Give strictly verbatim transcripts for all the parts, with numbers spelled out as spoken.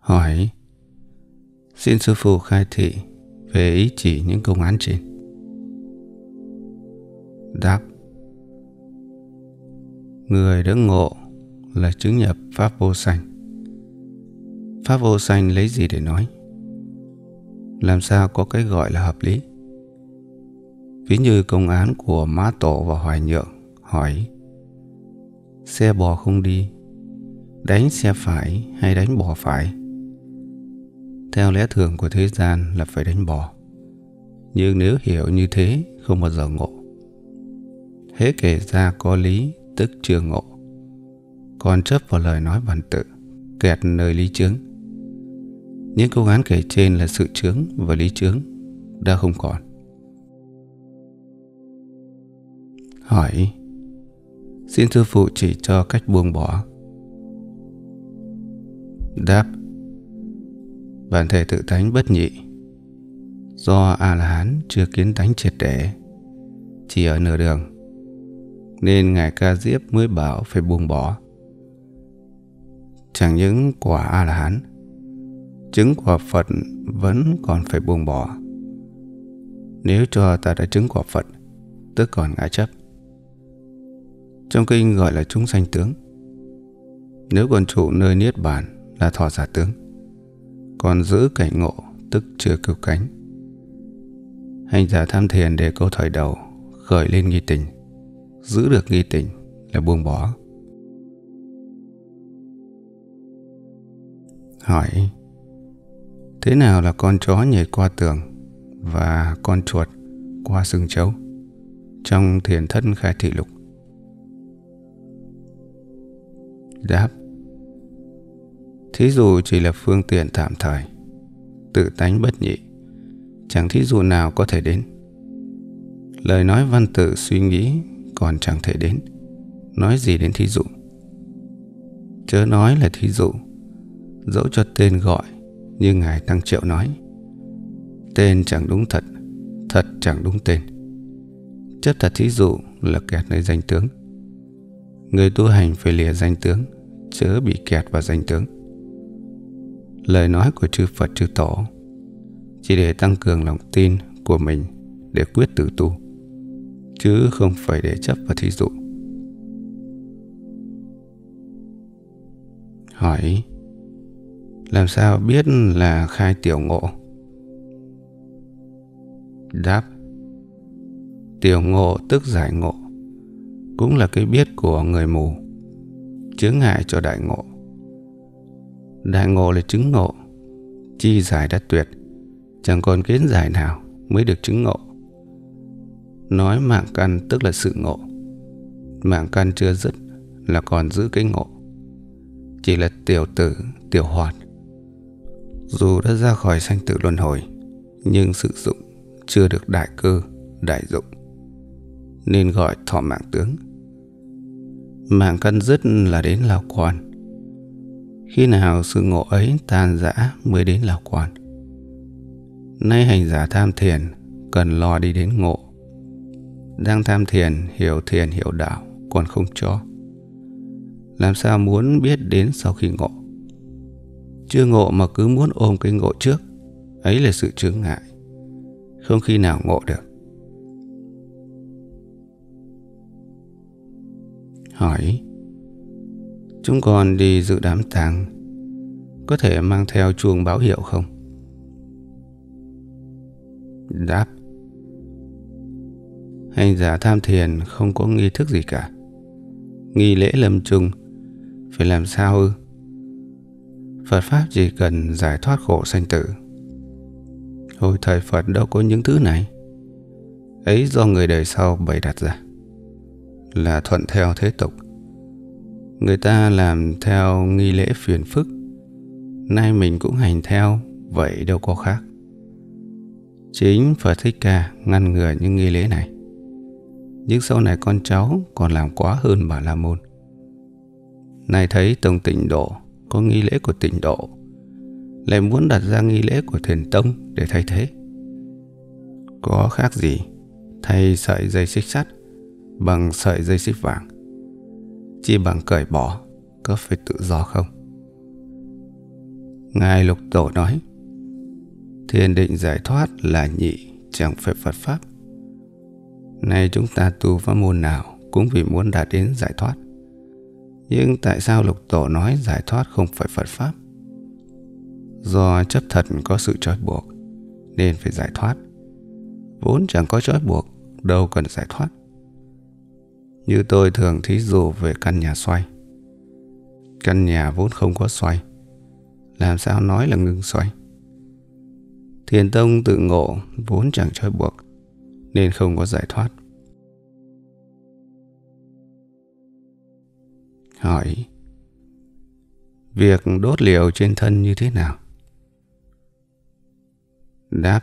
Hỏi: xin sư phụ khai thị về ý chỉ những công án trên. Đáp: người đã ngộ là chứng nhập pháp vô sanh. Pháp vô sanh lấy gì để nói? Làm sao có cái gọi là hợp lý? Ví như công án của Mã Tổ và Hoài Nhượng hỏi: xe bò không đi, đánh xe phải hay đánh bò phải? Theo lẽ thường của thế gian là phải đánh bò, nhưng nếu hiểu như thế không bao giờ ngộ. Hễ kể ra có lý tức chưa ngộ, còn chấp vào lời nói văn tự, kẹt nơi lý chướng. Những công án kể trên là sự chướng và lý chướng đã không còn. Hỏi: xin sư phụ chỉ cho cách buông bỏ. Đáp: bản thể tự tánh bất nhị, do A-la-hán chưa kiến tánh triệt để, chỉ ở nửa đường, nên Ngài Ca Diếp mới bảo phải buông bỏ. Chẳng những quả A-la-hán, chứng quả Phật vẫn còn phải buông bỏ. Nếu cho ta đã chứng quả Phật, tức còn ngã chấp. Trong kinh gọi là chúng sanh tướng. Nếu còn trụ nơi niết bàn là thọ giả tướng, còn giữ cảnh ngộ tức chưa cứu cánh. Hành giả tham thiền để câu thời đầu khởi lên nghi tình, giữ được nghi tình là buông bỏ. Hỏi: thế nào là con chó nhảy qua tường và con chuột qua sừng trâu trong thiền thân khai thị lục? Đáp: thí dụ chỉ là phương tiện tạm thời, tự tánh bất nhị, chẳng thí dụ nào có thể đến. Lời nói văn tự suy nghĩ còn chẳng thể đến, nói gì đến thí dụ? Chớ nói là thí dụ, dẫu cho tên gọi như Ngài Tăng Triệu nói, tên chẳng đúng thật, thật chẳng đúng tên. Chấp thật thí dụ là kẹt nơi danh tướng. Người tu hành phải lìa danh tướng, chớ bị kẹt vào danh tướng. Lời nói của chư Phật chư Tổ chỉ để tăng cường lòng tin của mình để quyết tự tu, chứ không phải để chấp vào thí dụ. Hỏi: làm sao biết là khai tiểu ngộ? Đáp: tiểu ngộ tức giải ngộ, cũng là cái biết của người mù, chướng ngại cho đại ngộ. Đại ngộ là chứng ngộ, chi giải đã tuyệt, chẳng còn kiến giải nào mới được chứng ngộ. Nói mạng căn tức là sự ngộ, mạng căn chưa dứt là còn giữ cái ngộ, chỉ là tiểu tử, tiểu hoạt. Dù đã ra khỏi sanh tử luân hồi, nhưng sự dụng chưa được đại cơ, đại dụng, nên gọi thọ mạng tướng. Mạng căn dứt là đến lạc quan. Khi nào sự ngộ ấy tan rã mới đến lạc quan. Nay hành giả tham thiền cần lo đi đến ngộ. Đang tham thiền, hiểu thiền hiểu đạo còn không cho, làm sao muốn biết đến sau khi ngộ? Chưa ngộ mà cứ muốn ôm cái ngộ trước, ấy là sự chướng ngại, không khi nào ngộ được. Hỏi: chúng con đi dự đám tang, có thể mang theo chuông báo hiệu không? Đáp: hành giả tham thiền không có nghi thức gì cả. Nghi lễ lâm chung phải làm sao ư? Phật Pháp chỉ cần giải thoát khổ sanh tử. Hồi thời Phật đâu có những thứ này. Ấy do người đời sau bày đặt ra, là thuận theo thế tục. Người ta làm theo nghi lễ phiền phức, nay mình cũng hành theo, vậy đâu có khác. Chính Phật Thích Ca ngăn ngừa những nghi lễ này, nhưng sau này con cháu còn làm quá hơn Bà La Môn. Này thấy Tông Tịnh Độ có nghi lễ của Tịnh Độ, lại muốn đặt ra nghi lễ của Thiền Tông để thay thế. Có khác gì thay sợi dây xích sắt bằng sợi dây xích vàng? Chỉ bằng cởi bỏ, có phải tự do không? Ngài Lục Tổ nói, thiền định giải thoát là nhị, chẳng phải Phật Pháp. Nay chúng ta tu pháp môn nào cũng vì muốn đạt đến giải thoát. Nhưng tại sao Lục Tổ nói giải thoát không phải Phật Pháp? Do chấp thật có sự trói buộc nên phải giải thoát. Vốn chẳng có trói buộc, đâu cần giải thoát. Như tôi thường thí dụ về căn nhà xoay. Căn nhà vốn không có xoay, làm sao nói là ngừng xoay? Thiền tông tự ngộ vốn chẳng trói buộc nên không có giải thoát. Hỏi: việc đốt liều trên thân như thế nào? Đáp: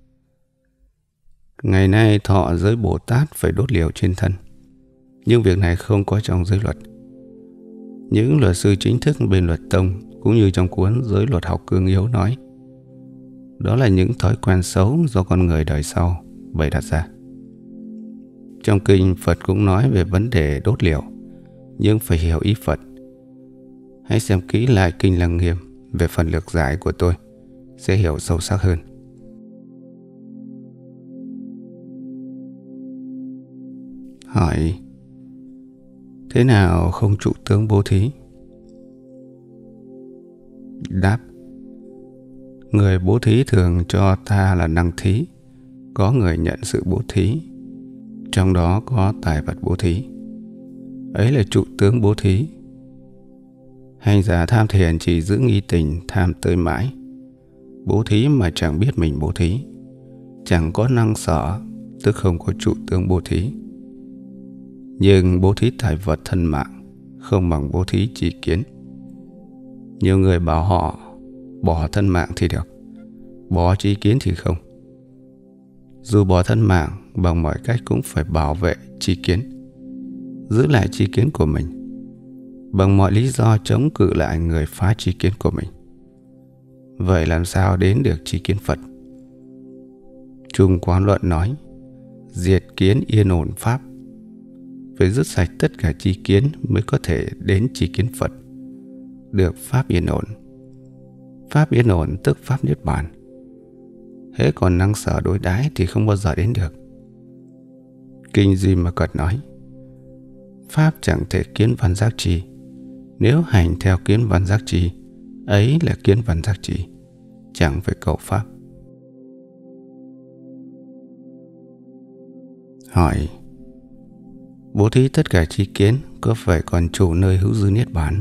ngày nay thọ giới Bồ Tát phải đốt liều trên thân, nhưng việc này không có trong giới luật. Những luật sư chính thức bên luật tông cũng như trong cuốn Giới Luật Học Cương Yếu nói, đó là những thói quen xấu do con người đời sau bày đặt ra. Trong kinh Phật cũng nói về vấn đề đốt liều, nhưng phải hiểu ý Phật. Hãy xem kỹ lại kinh Lăng Nghiêm về phần lược giải của tôi, sẽ hiểu sâu sắc hơn. Hỏi: thế nào không trụ tướng bố thí? Đáp: người bố thí thường cho ta là năng thí, có người nhận sự bố thí, trong đó có tài vật bố thí, ấy là trụ tướng bố thí. Hành giả tham thiền chỉ giữ nghi tình tham tới mãi, bố thí mà chẳng biết mình bố thí, chẳng có năng sở, tức không có trụ tướng bố thí. Nhưng bố thí tài vật thân mạng không bằng bố thí tri kiến. Nhiều người bảo họ bỏ thân mạng thì được, bỏ tri kiến thì không. Dù bỏ thân mạng, bằng mọi cách cũng phải bảo vệ tri kiến, giữ lại tri kiến của mình, bằng mọi lý do chống cự lại người phá tri kiến của mình. Vậy làm sao đến được tri kiến Phật? Trung Quán Luận nói, diệt kiến yên ổn Pháp. Phải dứt sạch tất cả tri kiến mới có thể đến tri kiến Phật, được Pháp yên ổn. Pháp yên ổn tức Pháp Niết Bàn. Hễ còn năng sở đối đãi thì không bao giờ đến được. Kinh Duy Ma Cật nói, Pháp chẳng thể kiến văn giác trì, nếu hành theo kiến văn giác trì, ấy là kiến văn giác trì, chẳng phải cầu Pháp. Hỏi: bố thí tất cả tri kiến có phải còn chủ nơi hữu dư Niết Bàn?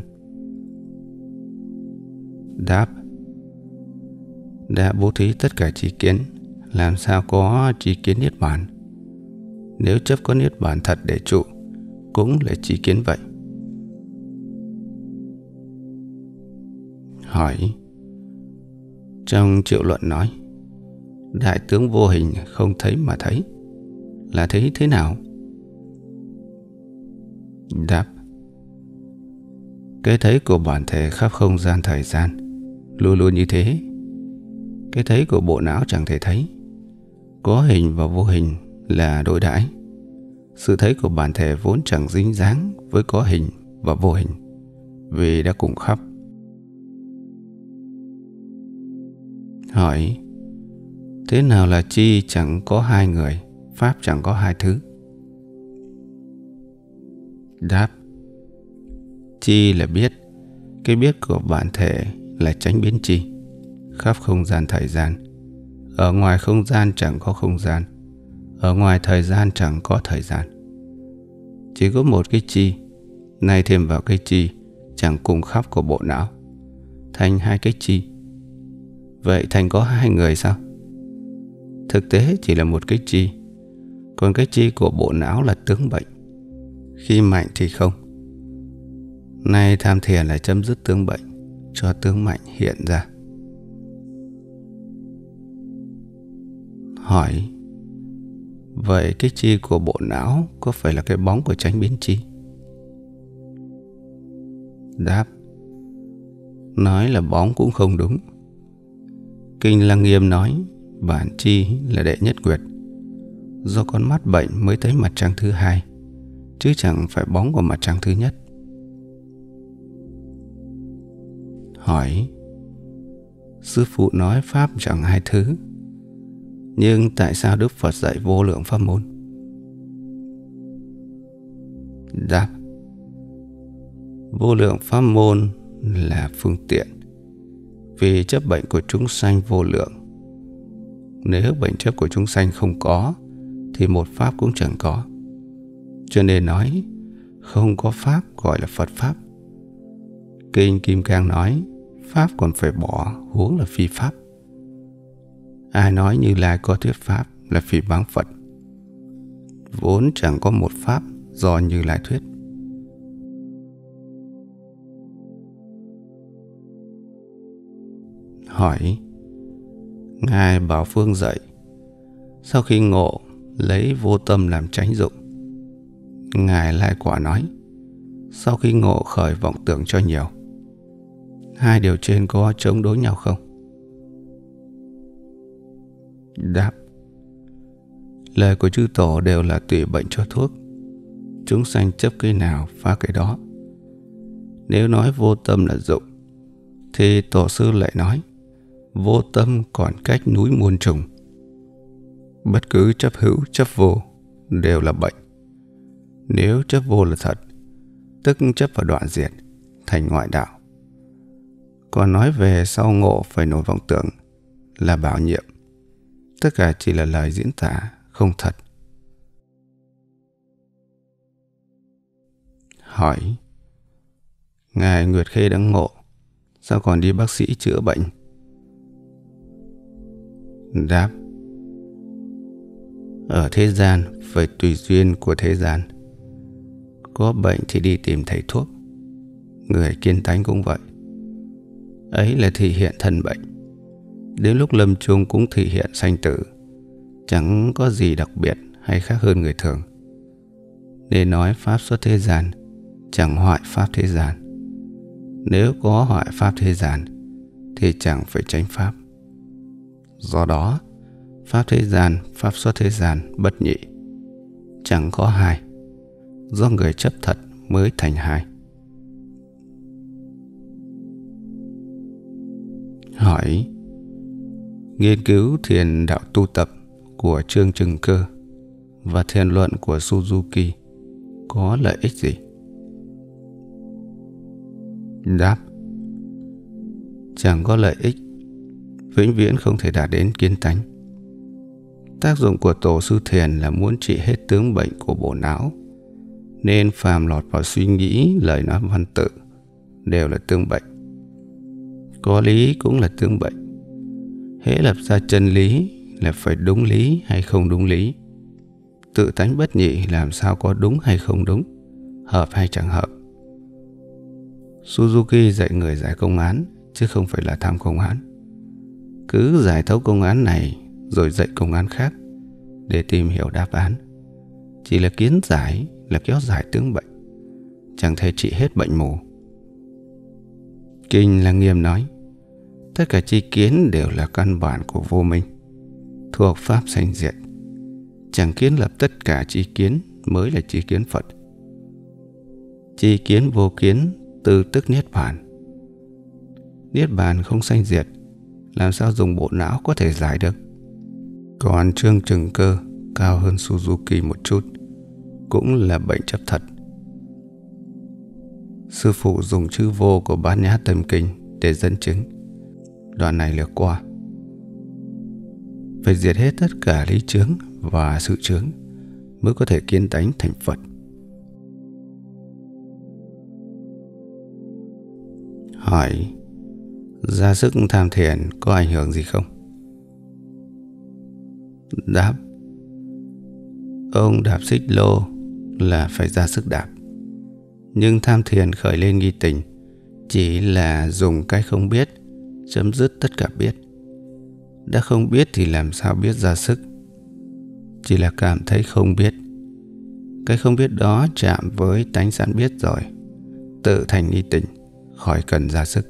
Đáp: đã bố thí tất cả tri kiến, làm sao có tri kiến Niết Bàn? Nếu chấp có Niết Bàn thật để trụ, cũng là tri kiến vậy. Hỏi: trong Triệu Luận nói, đại tướng vô hình không thấy mà thấy, là thấy thế nào? Đáp: cái thấy của bản thể khắp không gian thời gian, luôn luôn như thế. Cái thấy của bộ não chẳng thể thấy. Có hình và vô hình là đối đãi. Sự thấy của bản thể vốn chẳng dính dáng với có hình và vô hình, vì đã cùng khắp. Hỏi: thế nào là chi chẳng có hai người, Pháp chẳng có hai thứ? Đáp: chi là biết. Cái biết của bản thể là chánh biến chi, khắp không gian thời gian. Ở ngoài không gian chẳng có không gian, ở ngoài thời gian chẳng có thời gian. Chỉ có một cái chi, nay thêm vào cái chi chẳng cùng khắp của bộ não, thành hai cái chi. Vậy thành có hai người sao? Thực tế chỉ là một cái chi, còn cái chi của bộ não là tướng bệnh. Khi mạnh thì không. Nay tham thiền là chấm dứt tướng bệnh, cho tướng mạnh hiện ra. Hỏi: vậy cái chi của bộ não có phải là cái bóng của chánh biến chi? Đáp: nói là bóng cũng không đúng. Kinh Lăng Nghiêm nói, bản chi là đệ nhất nguyệt, do con mắt bệnh mới thấy mặt trăng thứ hai, chứ chẳng phải bóng của mặt trăng thứ nhất. Hỏi: Sư phụ nói pháp chẳng hai thứ, nhưng tại sao Đức Phật dạy vô lượng pháp môn? Đáp: vô lượng pháp môn là phương tiện, vì chấp bệnh của chúng sanh vô lượng. Nếu bệnh chấp của chúng sanh không có, thì một pháp cũng chẳng có. Cho nên nói không có pháp gọi là Phật pháp. Kinh Kim Cang nói pháp còn phải bỏ, huống là phi pháp. Ai nói Như Lai có thuyết pháp là phỉ báng Phật. Vốn chẳng có một pháp do Như Lai thuyết. Hỏi: Ngài Bảo Phương dạy, sau khi ngộ lấy vô tâm làm chánh dụng. Ngài Lai Quả nói, sau khi ngộ khởi vọng tưởng cho nhiều. Hai điều trên có chống đối nhau không? Đáp: lời của chư tổ đều là tùy bệnh cho thuốc. Chúng sanh chấp cái nào phá cái đó. Nếu nói vô tâm là dụng, thì tổ sư lại nói vô tâm còn cách núi muôn trùng. Bất cứ chấp hữu chấp vô đều là bệnh. Nếu chấp vô là thật, tức chấp vào đoạn diệt, thành ngoại đạo. Còn nói về sau ngộ phải nổi vọng tưởng là bảo nhiệm. Tất cả chỉ là lời diễn tả, không thật. Hỏi: Ngài Nguyệt Khê đã ngộ, sao còn đi bác sĩ chữa bệnh? Đáp: ở thế gian phải tùy duyên của thế gian. Có bệnh thì đi tìm thầy thuốc. Người kiên tánh cũng vậy. Ấy là thị hiện thân bệnh. Đến lúc lâm chung cũng thị hiện sanh tử. Chẳng có gì đặc biệt hay khác hơn người thường. Nên nói pháp xuất thế gian, chẳng hoại pháp thế gian. Nếu có hoại pháp thế gian, thì chẳng phải tránh pháp. Do đó, pháp thế gian, pháp xuất thế gian bất nhị, chẳng có hai. Do người chấp thật mới thành hai. Hỏi: nghiên cứu thiền đạo tu tập của Trương Trừng Cơ và thiền luận của Suzuki có lợi ích gì? Đáp: chẳng có lợi ích, vĩnh viễn không thể đạt đến kiến tánh. Tác dụng của tổ sư thiền là muốn trị hết tướng bệnh của bộ não, nên phàm lọt vào suy nghĩ, lời nói, văn tự đều là tướng bệnh. Có lý cũng là tướng bệnh. Hễ lập ra chân lý là phải đúng lý hay không đúng lý. Tự tánh bất nhị, làm sao có đúng hay không đúng, hợp hay chẳng hợp. Suzuki dạy người giải công án, chứ không phải là tham công án. Cứ giải thấu công án này rồi dạy công án khác để tìm hiểu đáp án. Chỉ là kiến giải, là kéo dài tướng bệnh, chẳng thể trị hết bệnh mù. Kinh Lăng Nghiêm nói tất cả tri kiến đều là căn bản của vô minh, thuộc pháp sanh diệt. Chẳng kiến lập tất cả tri kiến mới là tri kiến Phật. Tri kiến vô kiến từ tức niết bàn. Niết bàn không sanh diệt, làm sao dùng bộ não có thể giải được? Còn Trương Trừng Cơ cao hơn Suzuki một chút, cũng là bệnh chấp thật. Sư phụ dùng chữ vô của Bát Nhã Tâm Kinh để dẫn chứng. Đoạn này lược qua. Phải diệt hết tất cả lý chướng và sự chướng mới có thể kiến tánh thành Phật. Hỏi: ra sức tham thiền có ảnh hưởng gì không? Đáp: ông đạp xích lô là phải ra sức đạp. Nhưng tham thiền khởi lên nghi tình chỉ là dùng cái không biết chấm dứt tất cả biết. Đã không biết thì làm sao biết ra sức? Chỉ là cảm thấy không biết. Cái không biết đó chạm với tánh sẵn biết rồi, tự thành nghi tình, khỏi cần ra sức.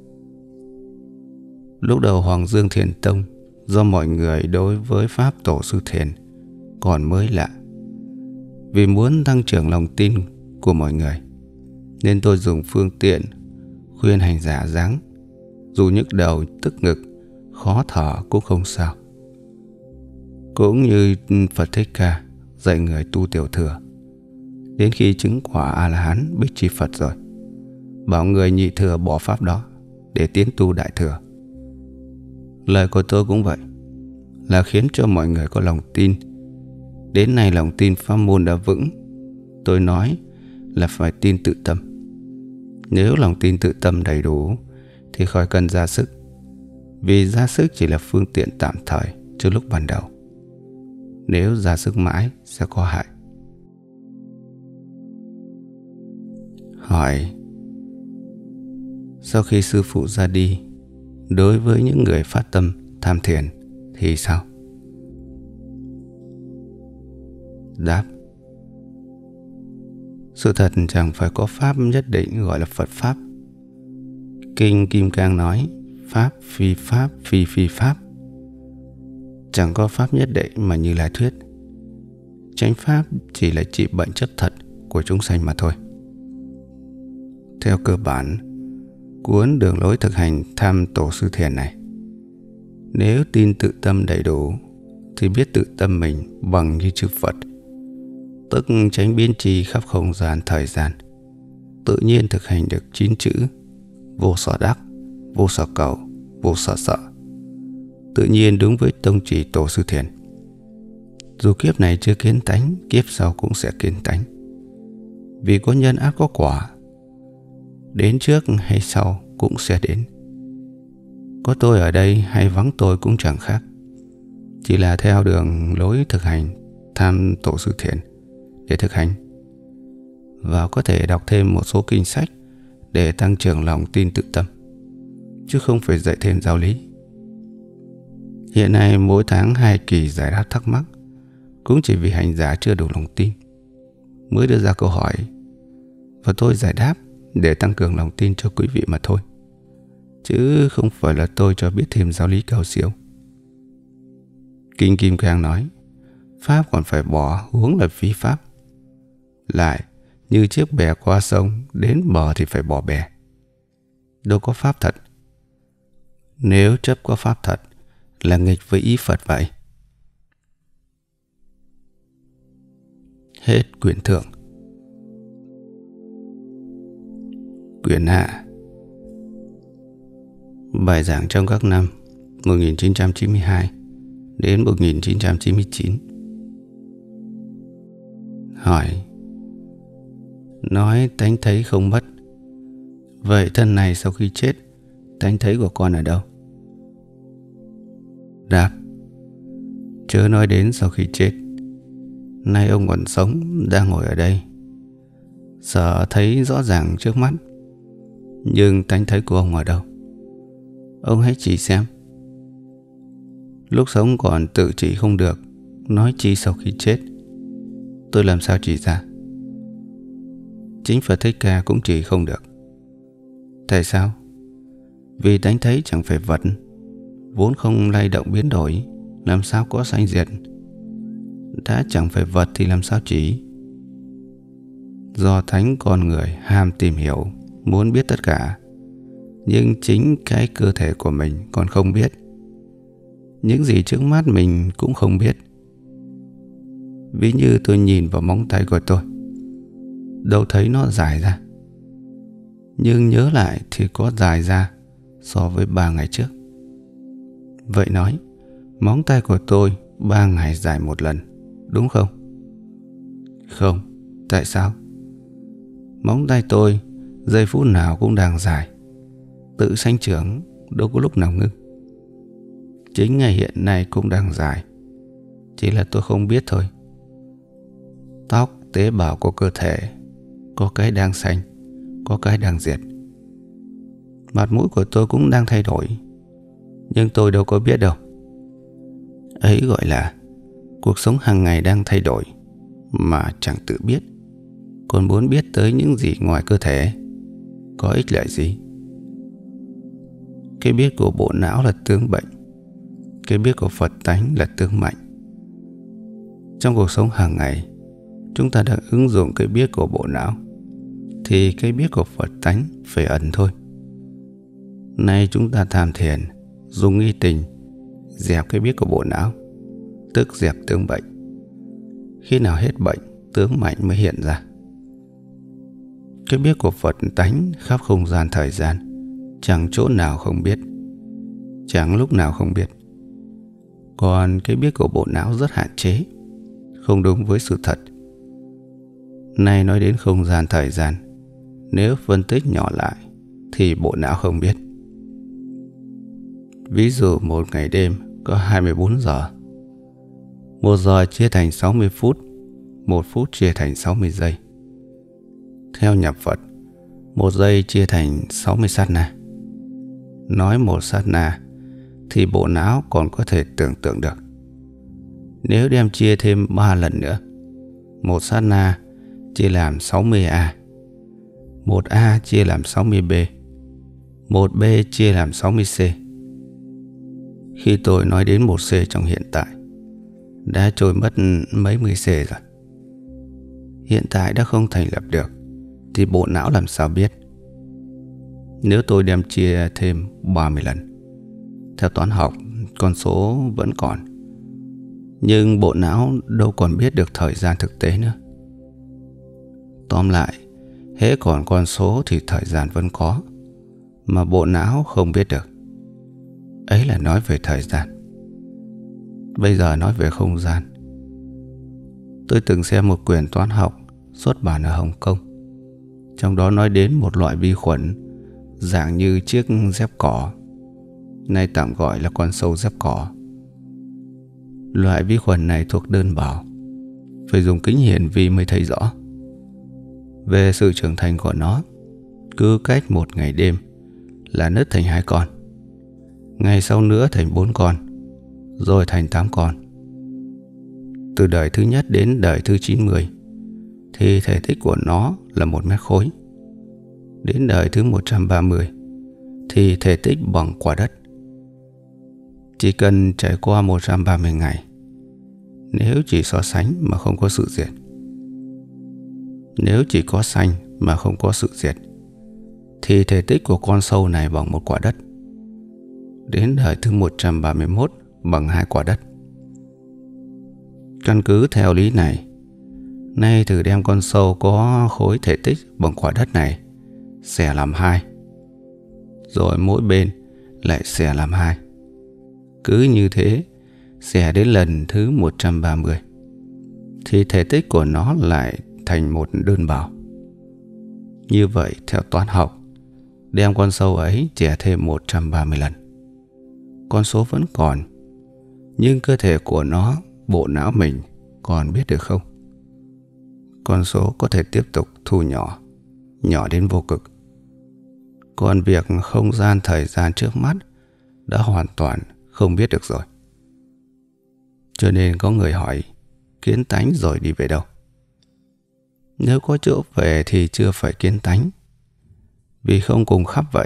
Lúc đầu Hoàng Dương Thiền Tông, do mọi người đối với Pháp Tổ Sư Thiền còn mới lạ, vì muốn tăng trưởng lòng tin của mọi người, nên tôi dùng phương tiện khuyên hành giả dáng dù nhức đầu, tức ngực, khó thở cũng không sao. Cũng như Phật Thích Ca dạy người tu tiểu thừa, đến khi chứng quả A-la-hán Bích Chi Phật rồi, bảo người nhị thừa bỏ pháp đó để tiến tu đại thừa. Lời của tôi cũng vậy, là khiến cho mọi người có lòng tin. Đến nay lòng tin pháp môn đã vững. Tôi nói là phải tin tự tâm. Nếu lòng tin tự tâm đầy đủ thì khỏi cần ra sức, vì ra sức chỉ là phương tiện tạm thời cho lúc ban đầu. Nếu ra sức mãi sẽ có hại. Hỏi: sau khi sư phụ ra đi, đối với những người phát tâm tham thiền thì sao? Đáp: sự thật chẳng phải có pháp nhất định gọi là Phật Pháp. Kinh Kim Cang nói: Pháp phi Pháp, phi phi Pháp. Chẳng có Pháp nhất định mà Như Lai thuyết. Chánh Pháp chỉ là trị bệnh chấp thật của chúng sanh mà thôi. Theo cơ bản, cuốn Đường lối thực hành tham tổ sư thiền này, nếu tin tự tâm đầy đủ thì biết tự tâm mình bằng như chư Phật, tức tránh biến tri khắp không gian thời gian, tự nhiên thực hành được chín chữ vô sở đắc, vô sở cầu, vô sở sợ, tự nhiên đúng với tông chỉ tổ sư thiền. Dù kiếp này chưa kiến tánh, kiếp sau cũng sẽ kiến tánh, vì có nhân ác có quả, đến trước hay sau cũng sẽ đến. Có tôi ở đây hay vắng tôi cũng chẳng khác, chỉ là theo đường lối thực hành tham tổ sư thiền để thực hành, và có thể đọc thêm một số kinh sách để tăng trưởng lòng tin tự tâm, chứ không phải dạy thêm giáo lý. Hiện nay mỗi tháng hai kỳ giải đáp thắc mắc, cũng chỉ vì hành giả chưa đủ lòng tin mới đưa ra câu hỏi, và tôi giải đáp để tăng cường lòng tin cho quý vị mà thôi, chứ không phải là tôi cho biết thêm giáo lý cao siêu. Kinh Kim Cang nói: Pháp còn phải bỏ, huống là phi Pháp. Lại như chiếc bè qua sông, đến bờ thì phải bỏ bè. Đâu có Pháp thật. Nếu chấp có Pháp thật là nghịch với ý Phật vậy. Hết quyển thượng. Quyển hạ. Bài giảng trong các năm một nghìn chín trăm chín mươi hai đến một nghìn chín trăm chín mươi chín. Hỏi: nói tánh thấy không mất, vậy thân này sau khi chết, tánh thấy của con ở đâu? Đáp: chớ nói đến sau khi chết. Nay ông còn sống, đang ngồi ở đây, sợ thấy rõ ràng trước mắt, nhưng tánh thấy của ông ở đâu? Ông hãy chỉ xem. Lúc sống còn tự chỉ không được, nói chi sau khi chết. Tôi làm sao chỉ ra? Chính Phật Thích Ca cũng chỉ không được. Tại sao? Vì tánh thấy chẳng phải vật, vốn không lay động biến đổi, làm sao có sanh diệt. Đã chẳng phải vật thì làm sao chỉ? Do thánh con người ham tìm hiểu, muốn biết tất cả, nhưng chính cái cơ thể của mình còn không biết. Những gì trước mắt mình cũng không biết. Ví như tôi nhìn vào móng tay của tôi, đâu thấy nó dài ra, nhưng nhớ lại thì có dài ra so với ba ngày trước. Vậy nói, móng tay của tôi ba ngày dài một lần, đúng không? Không. Tại sao? Móng tay tôi giây phút nào cũng đang dài, tự sanh trưởng, đâu có lúc nào ngưng. Chính ngày hiện nay cũng đang dài, chỉ là tôi không biết thôi. Tóc, tế bào của cơ thể, có cái đang sanh, có cái đang diệt. Mặt mũi của tôi cũng đang thay đổi, nhưng tôi đâu có biết đâu. Ấy gọi là cuộc sống hàng ngày đang thay đổi mà chẳng tự biết. Còn muốn biết tới những gì ngoài cơ thể, có ích lợi gì? Cái biết của bộ não là tướng bệnh, cái biết của Phật tánh là tướng mạnh. Trong cuộc sống hàng ngày, chúng ta đang ứng dụng cái biết của bộ não, thì cái biết của Phật tánh phải ẩn thôi. Nay chúng ta tham thiền, dùng nghi tình, dẹp cái biết của bộ não, tức dẹp tướng bệnh. Khi nào hết bệnh, tướng mạnh mới hiện ra. Cái biết của Phật tánh khắp không gian thời gian, chẳng chỗ nào không biết, chẳng lúc nào không biết. Còn cái biết của bộ não rất hạn chế, không đúng với sự thật. Nay nói đến không gian thời gian, nếu phân tích nhỏ lại thì bộ não không biết. Ví dụ một ngày đêm có hai mươi bốn giờ. Một giờ chia thành sáu mươi phút, một phút chia thành sáu mươi giây. Theo nhập Phật, một giây chia thành sáu mươi sát na. Nói một sát na thì bộ não còn có thể tưởng tượng được. Nếu đem chia thêm ba lần nữa, một sát na chia làm sáu mươi A, một A chia làm sáu mươi B, một B chia làm sáu mươi C. Khi tôi nói đến một C trong hiện tại, đã trôi mất mấy mươi C rồi. Hiện tại đã không thành lập được thì bộ não làm sao biết? Nếu tôi đem chia thêm ba mươi lần, theo toán học con số vẫn còn, nhưng bộ não đâu còn biết được thời gian thực tế nữa. Tóm lại, hễ còn con số thì thời gian vẫn có, mà bộ não không biết được. Ấy là nói về thời gian. Bây giờ nói về không gian. Tôi từng xem một quyển toán học xuất bản ở Hồng Kông. Trong đó nói đến một loại vi khuẩn dạng như chiếc dép cỏ, nay tạm gọi là con sâu dép cỏ. Loại vi khuẩn này thuộc đơn bào, phải dùng kính hiển vi mới thấy rõ. Về sự trưởng thành của nó, cứ cách một ngày đêm là nứt thành hai con, ngày sau nữa thành bốn con, rồi thành tám con. Từ đời thứ nhất đến đời thứ chín mươi thì thể tích của nó là một mét khối. Đến đời thứ một trăm ba mươi thì thể tích bằng quả đất. Chỉ cần trải qua một trăm ba mươi ngày, nếu chỉ so sánh mà không có sự diệt, nếu chỉ có sanh mà không có sự diệt, thì thể tích của con sâu này bằng một quả đất. Đến đời thứ một trăm ba mươi mốt bằng hai quả đất. Căn cứ theo lý này, nay thử đem con sâu có khối thể tích bằng quả đất này xẻ làm hai, rồi mỗi bên lại xẻ làm hai. Cứ như thế, xẻ đến lần thứ một trăm ba mươi thì thể tích của nó lại thành một đơn bào. Như vậy theo toán học, đem con sâu ấy chẻ thêm một trăm ba mươi lần, con số vẫn còn, nhưng cơ thể của nó, bộ não mình còn biết được không? Con số có thể tiếp tục thu nhỏ, nhỏ đến vô cực. Còn việc không gian thời gian trước mắt đã hoàn toàn không biết được rồi. Cho nên có người hỏi, kiến tánh rồi đi về đâu? Nếu có chỗ về thì chưa phải kiến tánh, vì không cùng khắp vậy.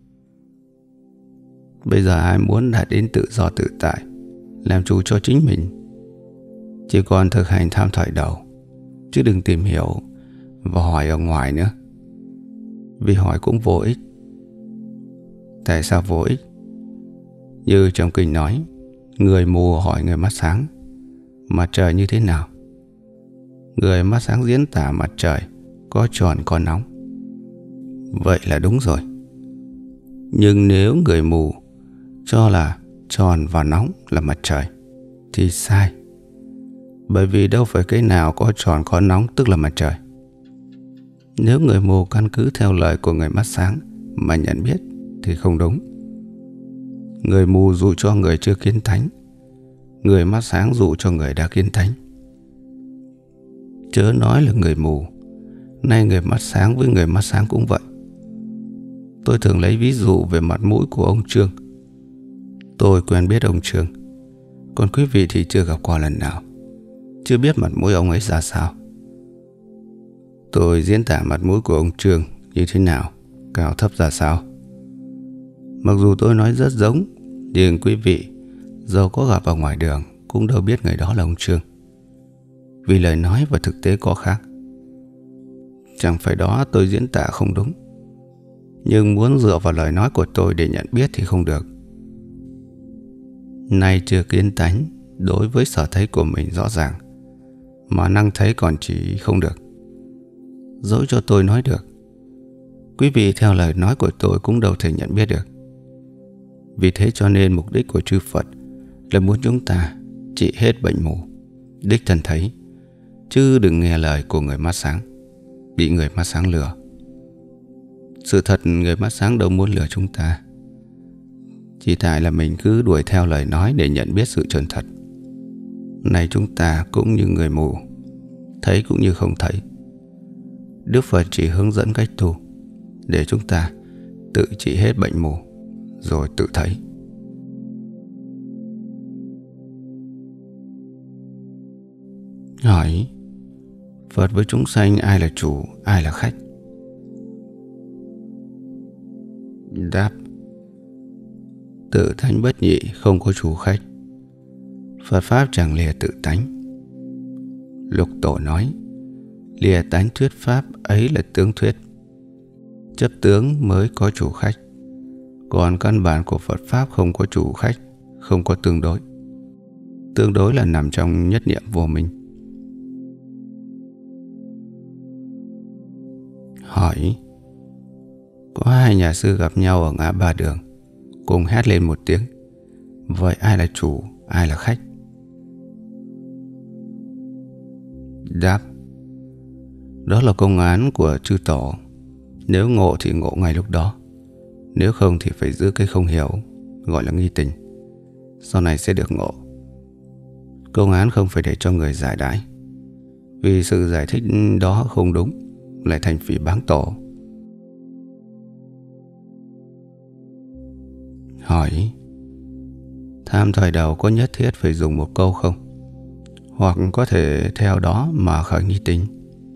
Bây giờ ai muốn đạt đến tự do tự tại, làm chủ cho chính mình, chỉ còn thực hành tham thoại đầu, chứ đừng tìm hiểu và hỏi ở ngoài nữa. Vì hỏi cũng vô ích. Tại sao vô ích? Như trong kinh nói, người mù hỏi người mắt sáng, mặt trời như thế nào? Người mắt sáng diễn tả mặt trời có tròn có nóng. Vậy là đúng rồi. Nhưng nếu người mù cho là tròn và nóng là mặt trời thì sai. Bởi vì đâu phải cái nào có tròn có nóng tức là mặt trời. Nếu người mù căn cứ theo lời của người mắt sáng mà nhận biết thì không đúng. Người mù dụ cho người chưa kiến thánh, người mắt sáng dụ cho người đã kiến thánh. Chớ nói là người mù, nay người mắt sáng với người mắt sáng cũng vậy. Tôi thường lấy ví dụ về mặt mũi của ông Trương. Tôi quen biết ông Trương, còn quý vị thì chưa gặp qua lần nào, chưa biết mặt mũi ông ấy ra sao. Tôi diễn tả mặt mũi của ông Trương như thế nào, cao thấp ra sao. Mặc dù tôi nói rất giống, nhưng quý vị dẫu có gặp ở ngoài đường cũng đâu biết người đó là ông Trương, vì lời nói và thực tế có khác. Chẳng phải đó tôi diễn tả không đúng. Nhưng muốn dựa vào lời nói của tôi để nhận biết thì không được. Nay chưa kiến tánh, đối với sở thấy của mình rõ ràng, mà năng thấy còn chỉ không được. Dẫu cho tôi nói được, quý vị theo lời nói của tôi cũng đâu thể nhận biết được. Vì thế cho nên mục đích của chư Phật là muốn chúng ta trị hết bệnh mù, đích thân thấy, chứ đừng nghe lời của người mắt sáng, bị người mắt sáng lừa. Sự thật người mắt sáng đâu muốn lừa chúng ta, chỉ tại là mình cứ đuổi theo lời nói để nhận biết sự chân thật. Này chúng ta cũng như người mù, thấy cũng như không thấy. Đức Phật chỉ hướng dẫn cách tu để chúng ta tự trị hết bệnh mù, rồi tự thấy. Hỏi: Phật với chúng sanh ai là chủ, ai là khách? Đáp: Tự tánh bất nhị, không có chủ khách. Phật Pháp chẳng lìa tự tánh. Lục Tổ nói: Lìa tánh thuyết Pháp ấy là tướng thuyết. Chấp tướng mới có chủ khách. Còn căn bản của Phật Pháp không có chủ khách, không có tương đối. Tương đối là nằm trong nhất niệm vô minh. Hỏi: Có hai nhà sư gặp nhau ở ngã ba đường, cùng hét lên một tiếng. Vậy ai là chủ, ai là khách? Đáp: Đó là công án của chư Tổ. Nếu ngộ thì ngộ ngay lúc đó, nếu không thì phải giữ cái không hiểu, gọi là nghi tình, sau này sẽ được ngộ. Công án không phải để cho người giải đãi, vì sự giải thích đó không đúng, lại thành phỉ báng Tổ. Hỏi: Tham thời đầu có nhất thiết phải dùng một câu không? Hoặc có thể theo đó mà khởi nghi tình?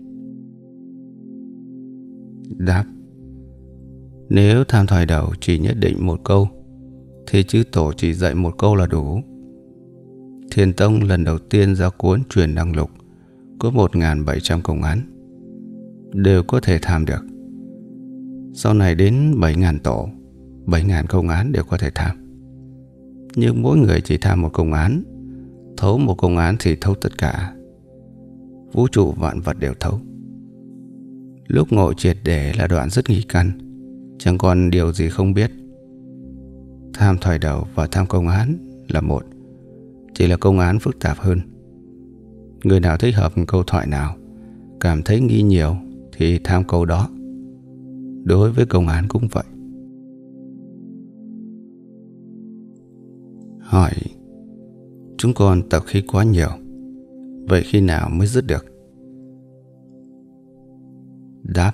Đáp: Nếu tham thời đầu chỉ nhất định một câu thì chư Tổ chỉ dạy một câu là đủ. Thiền Tông lần đầu tiên ra cuốn Truyền Đăng Lục có một nghìn bảy trăm công án, đều có thể tham được. Sau này đến bảy nghìn tổ, bảy nghìn công án đều có thể tham. Nhưng mỗi người chỉ tham một công án. Thấu một công án thì thấu tất cả. Vũ trụ vạn vật đều thấu. Lúc ngộ triệt để là đoạn dứt nghi căn, chẳng còn điều gì không biết. Tham thời đầu và tham công án là một, chỉ là công án phức tạp hơn. Người nào thích hợp câu thoại nào, cảm thấy nghi nhiều thì tham câu đó. Đối với công án cũng vậy. Hỏi: Chúng con tập khí quá nhiều, vậy khi nào mới dứt được? Đáp: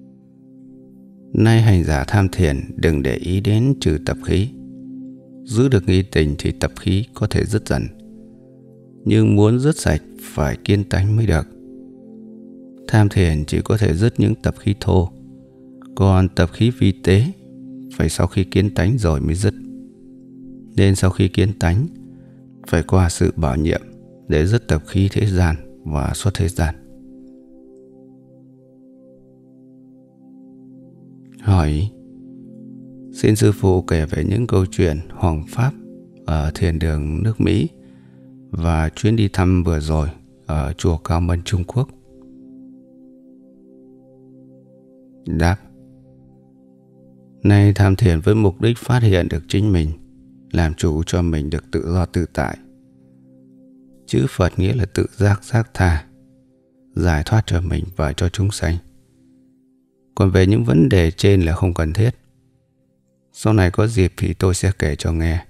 Nay hành giả tham thiền đừng để ý đến trừ tập khí. Giữ được nghi tình thì tập khí có thể dứt dần. Nhưng muốn dứt sạch phải kiên tánh mới được. Tham thiền chỉ có thể dứt những tập khí thô, còn tập khí vi tế phải sau khi kiên tánh rồi mới dứt. Nên sau khi kiên tánh phải qua sự bảo nhiệm để dứt tập khí thế gian và xuất thế gian. Hỏi: Xin sư phụ kể về những câu chuyện hoằng pháp ở thiền đường nước Mỹ và chuyến đi thăm vừa rồi ở chùa Cao Mân, Trung Quốc. Đáp: Nay tham thiền với mục đích phát hiện được chính mình, làm chủ cho mình được tự do tự tại. Chữ Phật nghĩa là tự giác giác tha, giải thoát cho mình và cho chúng sanh. Còn về những vấn đề trên là không cần thiết. Sau này có dịp thì tôi sẽ kể cho nghe.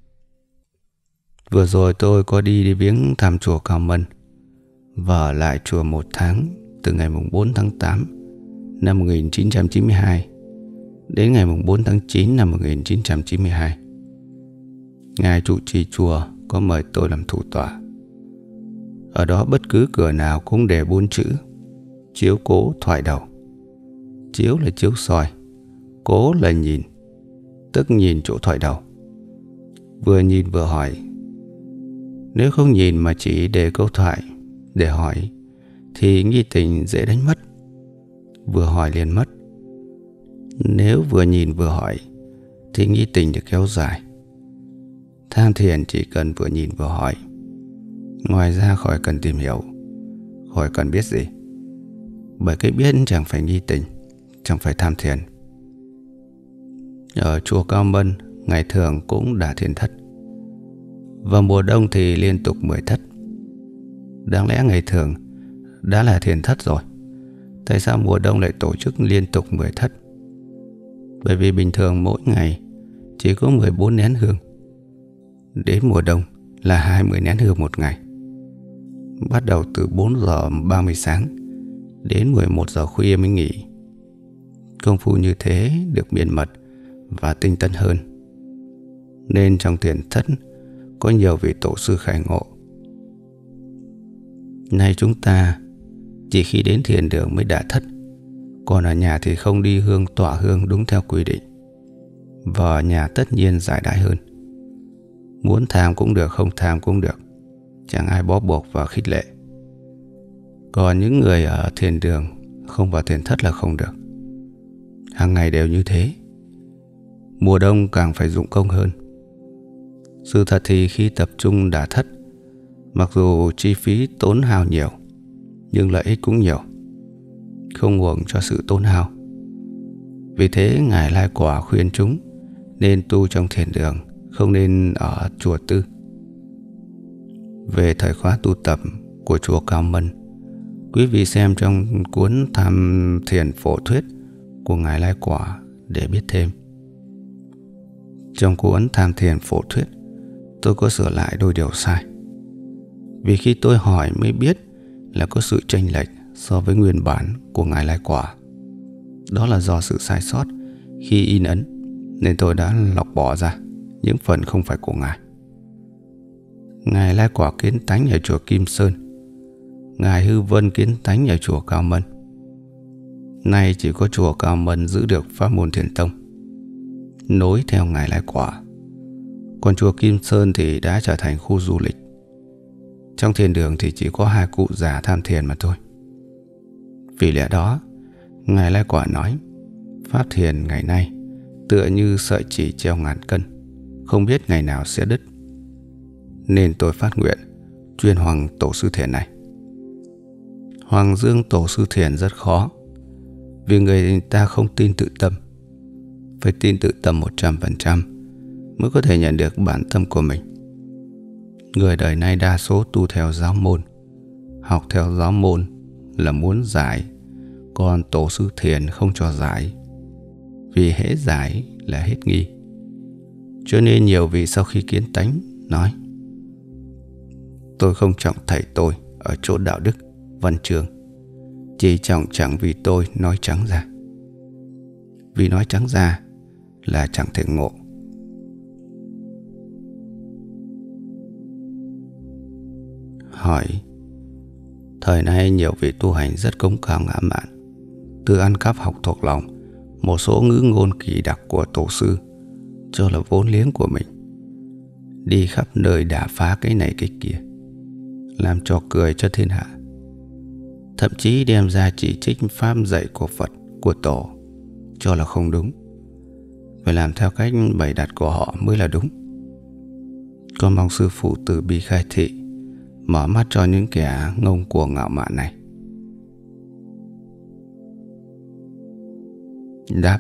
Vừa rồi tôi có đi, đi viếng thăm chùa Cao Mân và ở lại chùa một tháng, từ ngày bốn tháng tám năm một nghìn chín trăm chín mươi hai đến ngày bốn tháng chín năm một nghìn chín trăm chín mươi hai. Ngài trụ trì chùa có mời tôi làm thủ tọa. Ở đó bất cứ cửa nào cũng để bốn chữ: chiếu cố thoại đầu. Chiếu là chiếu soi, cố là nhìn, tức nhìn chỗ thoại đầu. Vừa nhìn vừa hỏi. Nếu không nhìn mà chỉ để câu thoại để hỏi thì nghi tình dễ đánh mất. Vừa hỏi liền mất. Nếu vừa nhìn vừa hỏi thì nghi tình được kéo dài. Tham thiền chỉ cần vừa nhìn vừa hỏi, ngoài ra khỏi cần tìm hiểu, khỏi cần biết gì. Bởi cái biết chẳng phải nghi tình, chẳng phải tham thiền. Ở chùa Cao Mân ngày thường cũng đã thiền thất, vào mùa đông thì liên tục mười thất. Đáng lẽ ngày thường đã là thiền thất rồi, tại sao mùa đông lại tổ chức liên tục mười thất? Bởi vì bình thường mỗi ngày chỉ có mười bốn nén hương, đến mùa đông là hai mươi nén hương một ngày. Bắt đầu từ bốn giờ ba mươi sáng đến mười một giờ khuya mới nghỉ. Công phu như thế được miên mật và tinh tấn hơn, nên trong thiền thất có nhiều vị tổ sư khai ngộ. Nay chúng ta chỉ khi đến thiền đường mới đả thất, còn ở nhà thì không đi hương tọa hương đúng theo quy định. Và ở nhà tất nhiên giải đãi hơn. Muốn tham cũng được, không tham cũng được, chẳng ai bó buộc và khích lệ. Còn những người ở thiền đường không vào thiền thất là không được. Hàng ngày đều như thế. Mùa đông càng phải dụng công hơn. Sự thật thì khi tập trung đả thất, mặc dù chi phí tốn hao nhiều, nhưng lợi ích cũng nhiều, không uổng cho sự tốn hao. Vì thế Ngài Lai Quả khuyên chúng nên tu trong thiền đường, không nên ở chùa tư. Về thời khóa tu tập của chùa Cao Mân, quý vị xem trong cuốn Tham Thiền Phổ Thuyết của Ngài Lai Quả để biết thêm. Trong cuốn Tham Thiền Phổ Thuyết, tôi có sửa lại đôi điều sai. Vì khi tôi hỏi mới biết là có sự chênh lệch so với nguyên bản của Ngài Lai Quả. Đó là do sự sai sót khi in ấn, nên tôi đã lọc bỏ ra những phần không phải của Ngài. Ngài Lai Quả kiến tánh ở chùa Kim Sơn, Ngài Hư Vân kiến tánh ở chùa Cao Mân. Nay chỉ có chùa Cao Mân giữ được pháp môn Thiền Tông, nối theo Ngài Lai Quả. Còn chùa Kim Sơn thì đã trở thành khu du lịch. Trong thiền đường thì chỉ có hai cụ già tham thiền mà thôi. Vì lẽ đó, Ngài Lai Quả nói, pháp thiền ngày nay tựa như sợi chỉ treo ngàn cân, không biết ngày nào sẽ đứt. Nên tôi phát nguyện chuyên Hoàng Tổ Sư Thiền này. Hoàng Dương Tổ Sư Thiền rất khó, vì người ta không tin tự tâm. Phải tin tự tâm một trăm phần trăm mới có thể nhận được bản tâm của mình. Người đời nay đa số tu theo giáo môn. Học theo giáo môn là muốn giải, còn Tổ Sư Thiền không cho giải. Vì hễ giải là hết nghi. Cho nên nhiều vị sau khi kiến tánh nói, tôi không trọng thầy tôi ở chỗ đạo đức, văn chương, chỉ trọng chẳng vì tôi nói trắng ra. Vì nói trắng ra là chẳng thể ngộ. Hỏi, thời nay nhiều vị tu hành rất cống cao ngã mạn, tự ăn cắp học thuộc lòng một số ngữ ngôn kỳ đặc của tổ sư cho là vốn liếng của mình, đi khắp nơi đả phá cái này cái kia, làm trò cười cho thiên hạ. Thậm chí đem ra chỉ trích pháp dạy của Phật, của Tổ, cho là không đúng. Phải làm theo cách bày đặt của họ mới là đúng. Con mong sư phụ từ bi khai thị, mở mắt cho những kẻ ngông cuồng ngạo mạn này. Đáp,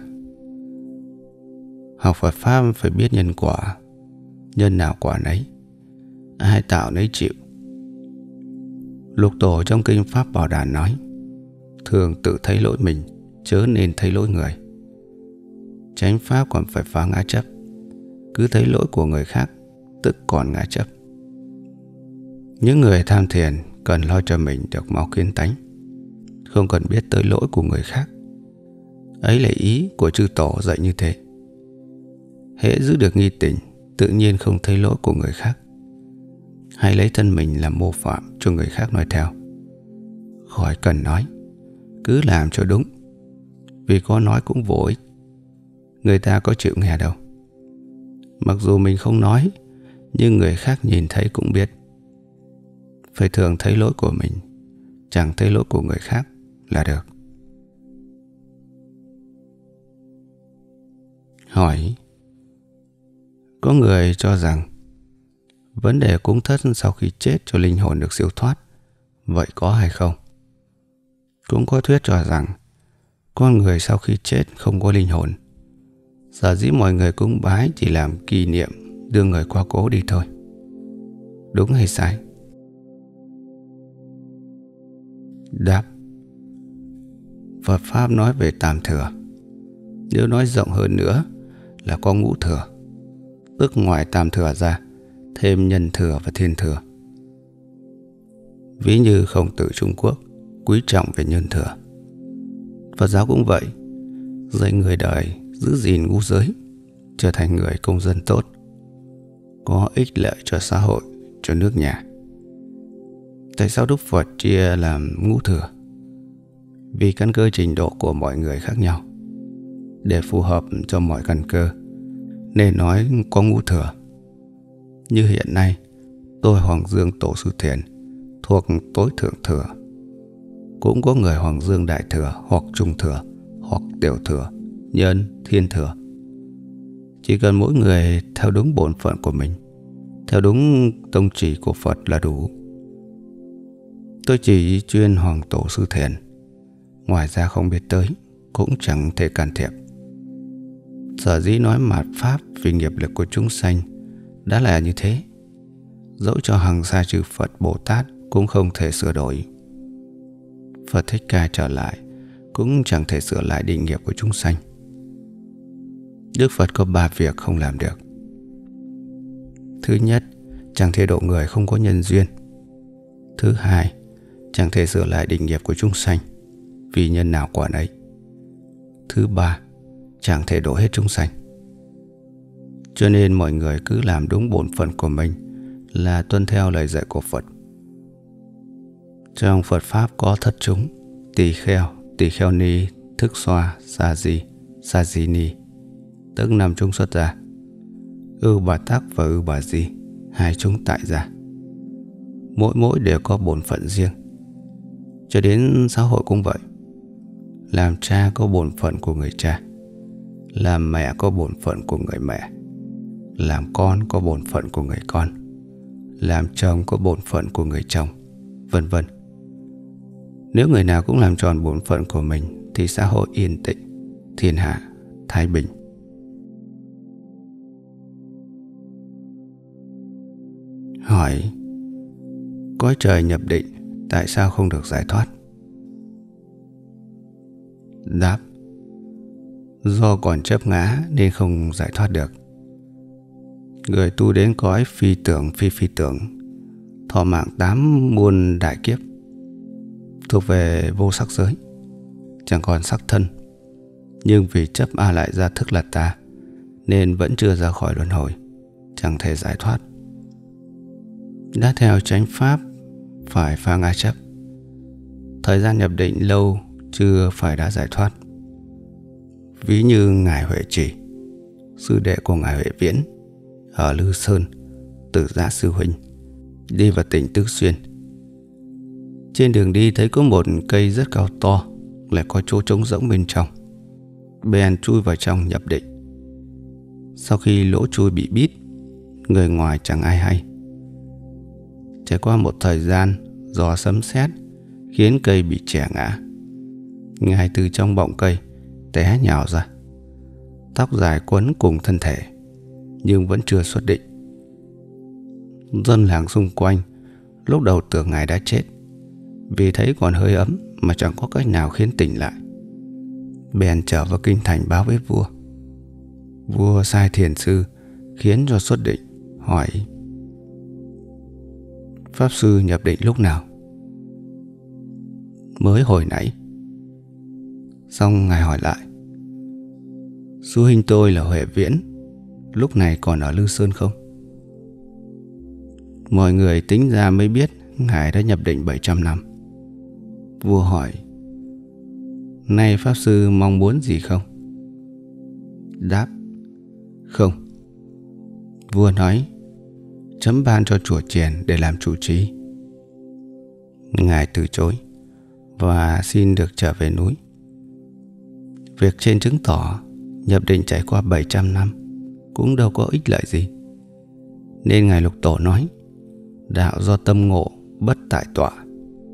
học Phật Pháp phải biết nhân quả. Nhân nào quả nấy, ai tạo nấy chịu. Lục Tổ trong kinh Pháp Bảo Đàn nói, thường tự thấy lỗi mình, chớ nên thấy lỗi người. Chánh pháp còn phải phá ngã chấp. Cứ thấy lỗi của người khác, tức còn ngã chấp. Những người tham thiền cần lo cho mình được mau kiến tánh, không cần biết tới lỗi của người khác. Ấy là ý của chư Tổ dạy như thế. Hễ giữ được nghi tình, tự nhiên không thấy lỗi của người khác. Hay lấy thân mình làm mô phạm cho người khác nói theo. Khỏi cần nói, cứ làm cho đúng. Vì có nói cũng vô ích, người ta có chịu nghe đâu. Mặc dù mình không nói, nhưng người khác nhìn thấy cũng biết. Phải thường thấy lỗi của mình, chẳng thấy lỗi của người khác là được. Hỏi: có người cho rằng vấn đề cúng thất sau khi chết cho linh hồn được siêu thoát, vậy có hay không? Cũng có thuyết cho rằng con người sau khi chết không có linh hồn, sở dĩ mọi người cúng bái chỉ làm kỷ niệm đưa người qua cố đi thôi. Đúng hay sai? Đáp: Phật Pháp nói về tam thừa. Nếu nói rộng hơn nữa là có ngũ thừa, tức ngoài tam thừa ra thêm nhân thừa và thiên thừa. Ví như Khổng Tử Trung Quốc quý trọng về nhân thừa, Phật giáo cũng vậy, dạy người đời giữ gìn ngũ giới, trở thành người công dân tốt, có ích lợi cho xã hội, cho nước nhà. Tại sao Đức Phật chia làm ngũ thừa? Vì căn cơ trình độ của mọi người khác nhau. Để phù hợp cho mọi căn cơ nên nói có ngũ thừa. Như hiện nay tôi Hoàng Dương Tổ Sư Thiền thuộc tối thượng thừa. Cũng có người Hoàng Dương Đại Thừa hoặc Trung Thừa hoặc Tiểu Thừa, Nhân, Thiên Thừa. Chỉ cần mỗi người theo đúng bổn phận của mình, theo đúng tông chỉ của Phật là đủ. Tôi chỉ chuyên Hoàng Tổ Sư Thiền, ngoài ra không biết tới, cũng chẳng thể can thiệp. Sở dĩ nói mạt Pháp vì nghiệp lực của chúng sanh đã là như thế, dẫu cho hằng sa chư Phật Bồ Tát cũng không thể sửa đổi. Phật Thích Ca trở lại cũng chẳng thể sửa lại định nghiệp của chúng sanh. Đức Phật có ba việc không làm được. Thứ nhất, chẳng thể độ người không có nhân duyên. Thứ hai, chẳng thể sửa lại định nghiệp của chúng sanh, vì nhân nào quả nấy. Thứ ba, chẳng thể độ hết chúng sanh. Cho nên mọi người cứ làm đúng bổn phận của mình, là tuân theo lời dạy của Phật. Trong Phật Pháp có thất chúng: tỳ kheo, tỳ kheo ni, thức xoa, sa di, sa di ni, tức năm chúng xuất gia. Ưu bà tắc và ưu bà di, hai chúng tại gia. Mỗi mỗi đều có bổn phận riêng. Cho đến xã hội cũng vậy. Làm cha có bổn phận của người cha, làm mẹ có bổn phận của người mẹ, làm con có bổn phận của người con, làm chồng có bổn phận của người chồng, vân vân. Nếu người nào cũng làm tròn bổn phận của mình thì xã hội yên tĩnh, thiên hạ thái bình. Hỏi: cõi trời nhập định tại sao không được giải thoát? Đáp: do còn chấp ngã nên không giải thoát được. Người tu đến cõi phi tưởng phi phi tưởng, thọ mạng tám muôn đại kiếp, thuộc về vô sắc giới, chẳng còn sắc thân, nhưng vì chấp a lại gia thức là ta nên vẫn chưa ra khỏi luân hồi, chẳng thể giải thoát. Đã theo chánh pháp phải phá ngã chấp, thời gian nhập định lâu chưa phải đã giải thoát. Ví như Ngài Huệ Trì, sư đệ của Ngài Huệ Viễn ở Lư Sơn, Tử Giã sư huynh, đi vào tỉnh Tứ Xuyên. Trên đường đi thấy có một cây rất cao to, lại có chỗ trống rỗng bên trong, bèn chui vào trong nhập định. Sau khi lỗ chui bị bít, người ngoài chẳng ai hay. Trải qua một thời gian, gió sấm sét khiến cây bị chẻ ngã. Ngài từ trong bọng cây té nhào ra, tóc dài quấn cùng thân thể, nhưng vẫn chưa xuất định. Dân làng xung quanh lúc đầu tưởng Ngài đã chết, vì thấy còn hơi ấm mà chẳng có cách nào khiến tỉnh lại. Bèn trở vào kinh thành báo với vua. Vua sai thiền sư khiến cho xuất định, hỏi: pháp sư nhập định lúc nào? Mới hồi nãy. Xong Ngài hỏi lại: sư huynh tôi là Huệ Viễn, lúc này còn ở Lư Sơn không? Mọi người tính ra mới biết Ngài đã nhập định bảy trăm năm. Vua hỏi: nay pháp sư mong muốn gì không? Đáp: không. Vua nói: chấm ban cho chùa chiền để làm trụ trì. Ngài từ chối và xin được trở về núi. Việc trên chứng tỏ nhập định trải qua bảy trăm năm cũng đâu có ích lợi gì. Nên Ngài Lục Tổ nói đạo do tâm ngộ bất tại tọa.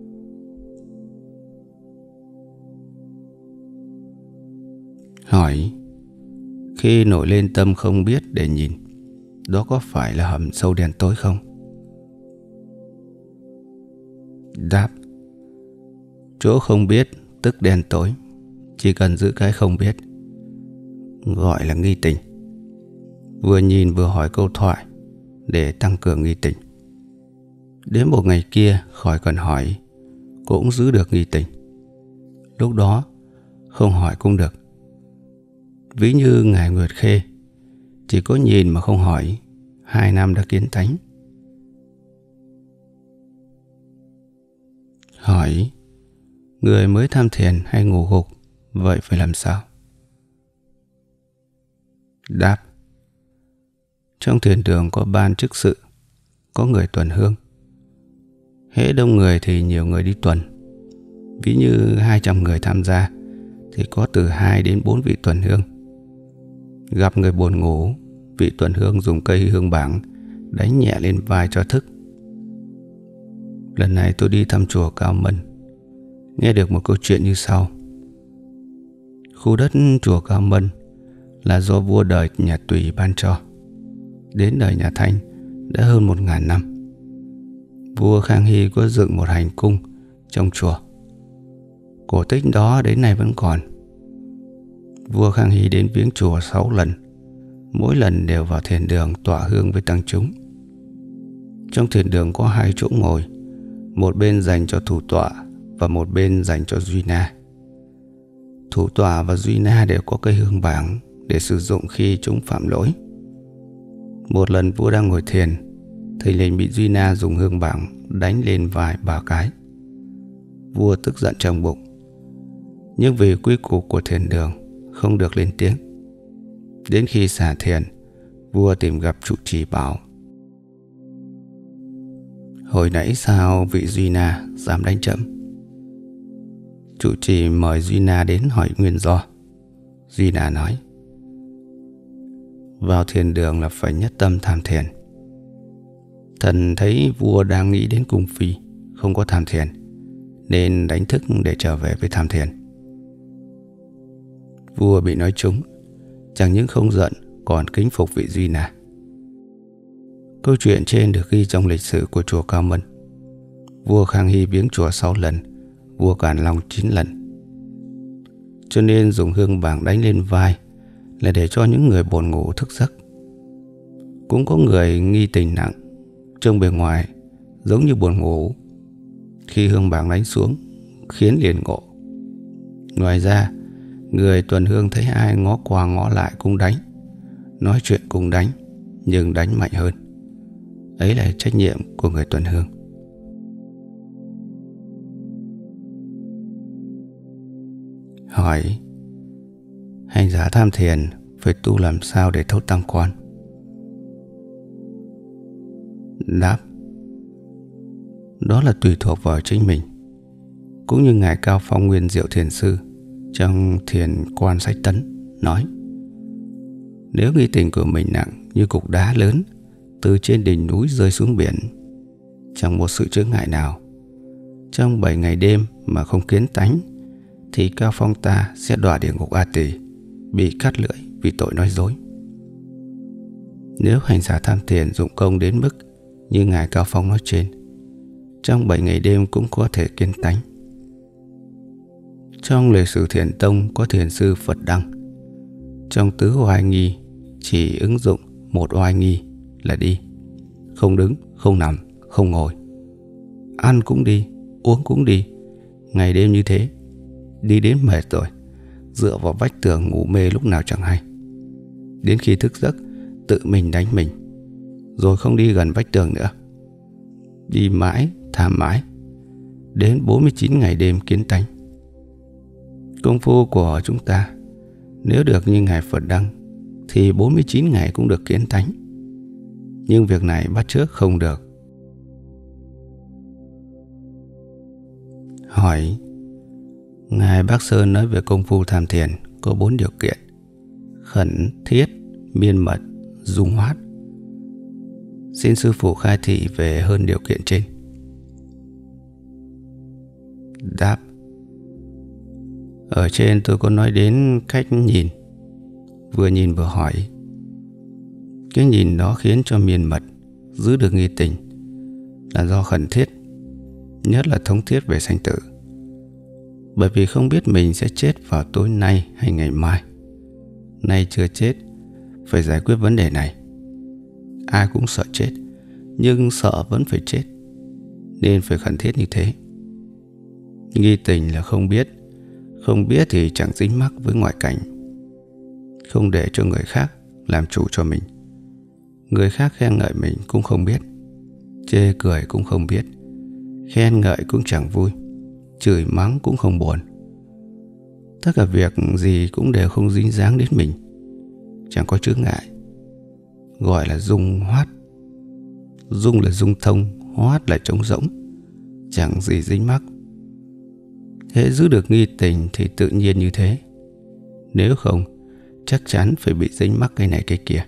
Hỏi: khi nổi lên tâm không biết để nhìn, đó có phải là hầm sâu đen tối không? Đáp: chỗ không biết tức đen tối, chỉ cần giữ cái không biết, gọi là nghi tình. Vừa nhìn vừa hỏi câu thoại để tăng cường nghi tình. Đến một ngày kia khỏi cần hỏi cũng giữ được nghi tình. Lúc đó không hỏi cũng được. Ví như Ngài Nguyệt Khê, chỉ có nhìn mà không hỏi, hai năm đã kiến tánh. Hỏi: người mới tham thiền hay ngủ gục, vậy phải làm sao? Đáp: trong thiền đường có ban chức sự, có người tuần hương. Hễ đông người thì nhiều người đi tuần. Ví như hai trăm người tham gia thì có từ hai đến bốn vị tuần hương. Gặp người buồn ngủ, vị tuần hương dùng cây hương bảng đánh nhẹ lên vai cho thức. Lần này tôi đi thăm chùa Cao Mân, nghe được một câu chuyện như sau. Khu đất chùa Cao Mân là do vua đời nhà Tùy ban cho. Đến đời nhà Thanh đã hơn một ngàn năm. Vua Khang Hy có dựng một hành cung trong chùa. Cổ tích đó đến nay vẫn còn. Vua Khang Hy đến viếng chùa sáu lần, mỗi lần đều vào thiền đường tọa hương với tăng chúng. Trong thiền đường có hai chỗ ngồi, một bên dành cho thủ tọa và một bên dành cho Duy Na. Thủ tọa và Duy Na đều có cây hương bảng để sử dụng khi chúng phạm lỗi. Một lần vua đang ngồi thiền, thầy liền bị Duy Na dùng hương bảng đánh lên vai ba cái. Vua tức giận trong bụng, nhưng vì quy củ của thiền đường không được lên tiếng. Đến khi xả thiền, vua tìm gặp trụ trì bảo: hồi nãy sao vị Duy Na dám đánh trẫm? Trụ trì mời Duy Na đến hỏi nguyên do. Duy Na nói: vào thiền đường là phải nhất tâm tham thiền. Thần thấy vua đang nghĩ đến cung phi, không có tham thiền, nên đánh thức để trở về với tham thiền. Vua bị nói trúng, chẳng những không giận còn kính phục vị Duy Na. Câu chuyện trên được ghi trong lịch sử của chùa Cao Mân. Vua Khang Hy viếng chùa sáu lần, vua Càn Long chín lần. Cho nên dùng hương bảng đánh lên vai là để cho những người buồn ngủ thức giấc. Cũng có người nghi tình nặng, trông bề ngoài giống như buồn ngủ, khi hương bảng đánh xuống khiến liền ngộ. Ngoài ra, người tuần hương thấy ai ngó qua ngó lại cũng đánh, nói chuyện cũng đánh, nhưng đánh mạnh hơn. Ấy là trách nhiệm của người tuần hương. Hỏi: hành giả tham thiền phải tu làm sao để thấu tam quan? Đáp: đó là tùy thuộc vào chính mình. Cũng như Ngài Cao Phong Nguyên Diệu Thiền Sư trong Thiền Quan Sách Tấn nói: nếu nghi tình của mình nặng như cục đá lớn từ trên đỉnh núi rơi xuống biển, chẳng một sự chướng ngại nào, trong bảy ngày đêm mà không kiến tánh, thì Cao Phong ta sẽ đọa địa ngục A Tỳ, bị cắt lưỡi vì tội nói dối. Nếu hành giả tham thiền dụng công đến mức như Ngài Cao Phong nói trên, trong bảy ngày đêm cũng có thể kiến tánh. Trong lịch sử Thiền Tông có thiền sư Phật Đăng. Trong tứ oai nghi chỉ ứng dụng một oai nghi là đi, không đứng, không nằm, không ngồi. Ăn cũng đi, uống cũng đi, ngày đêm như thế. Đi đến mệt rồi, dựa vào vách tường ngủ mê lúc nào chẳng hay. Đến khi thức giấc, tự mình đánh mình, rồi không đi gần vách tường nữa. Đi mãi, tham mãi, đến bốn mươi chín ngày đêm kiến tánh. Công phu của chúng ta nếu được như Ngài Phật Đăng thì bốn mươi chín ngày cũng được kiến tánh. Nhưng việc này bắt chước không được. Hỏi: Ngài Bác Sơn nói về công phu tham thiền có bốn điều kiện: khẩn thiết, miên mật, dung hoát. Xin sư phụ khai thị về hơn điều kiện trên. Đáp: Ở trên tôi có nói đến cách nhìn, vừa nhìn vừa hỏi. Cái nhìn đó khiến cho miên mật, giữ được nghi tình, là do khẩn thiết, nhất là thống thiết về sanh tử. Bởi vì không biết mình sẽ chết vào tối nay hay ngày mai. Nay chưa chết, phải giải quyết vấn đề này. Ai cũng sợ chết, nhưng sợ vẫn phải chết, nên phải khẩn thiết như thế. Nghi tình là không biết, không biết thì chẳng dính mắc với ngoại cảnh, không để cho người khác làm chủ cho mình. Người khác khen ngợi mình cũng không biết, chê cười cũng không biết, khen ngợi cũng chẳng vui, chửi mắng cũng không buồn. Tất cả việc gì cũng đều không dính dáng đến mình, chẳng có chướng ngại. Gọi là dung hoát. Dung là dung thông, hoát là trống rỗng, chẳng gì dính mắc. Hễ giữ được nghi tình thì tự nhiên như thế. Nếu không, chắc chắn phải bị dính mắc cái này cái kia.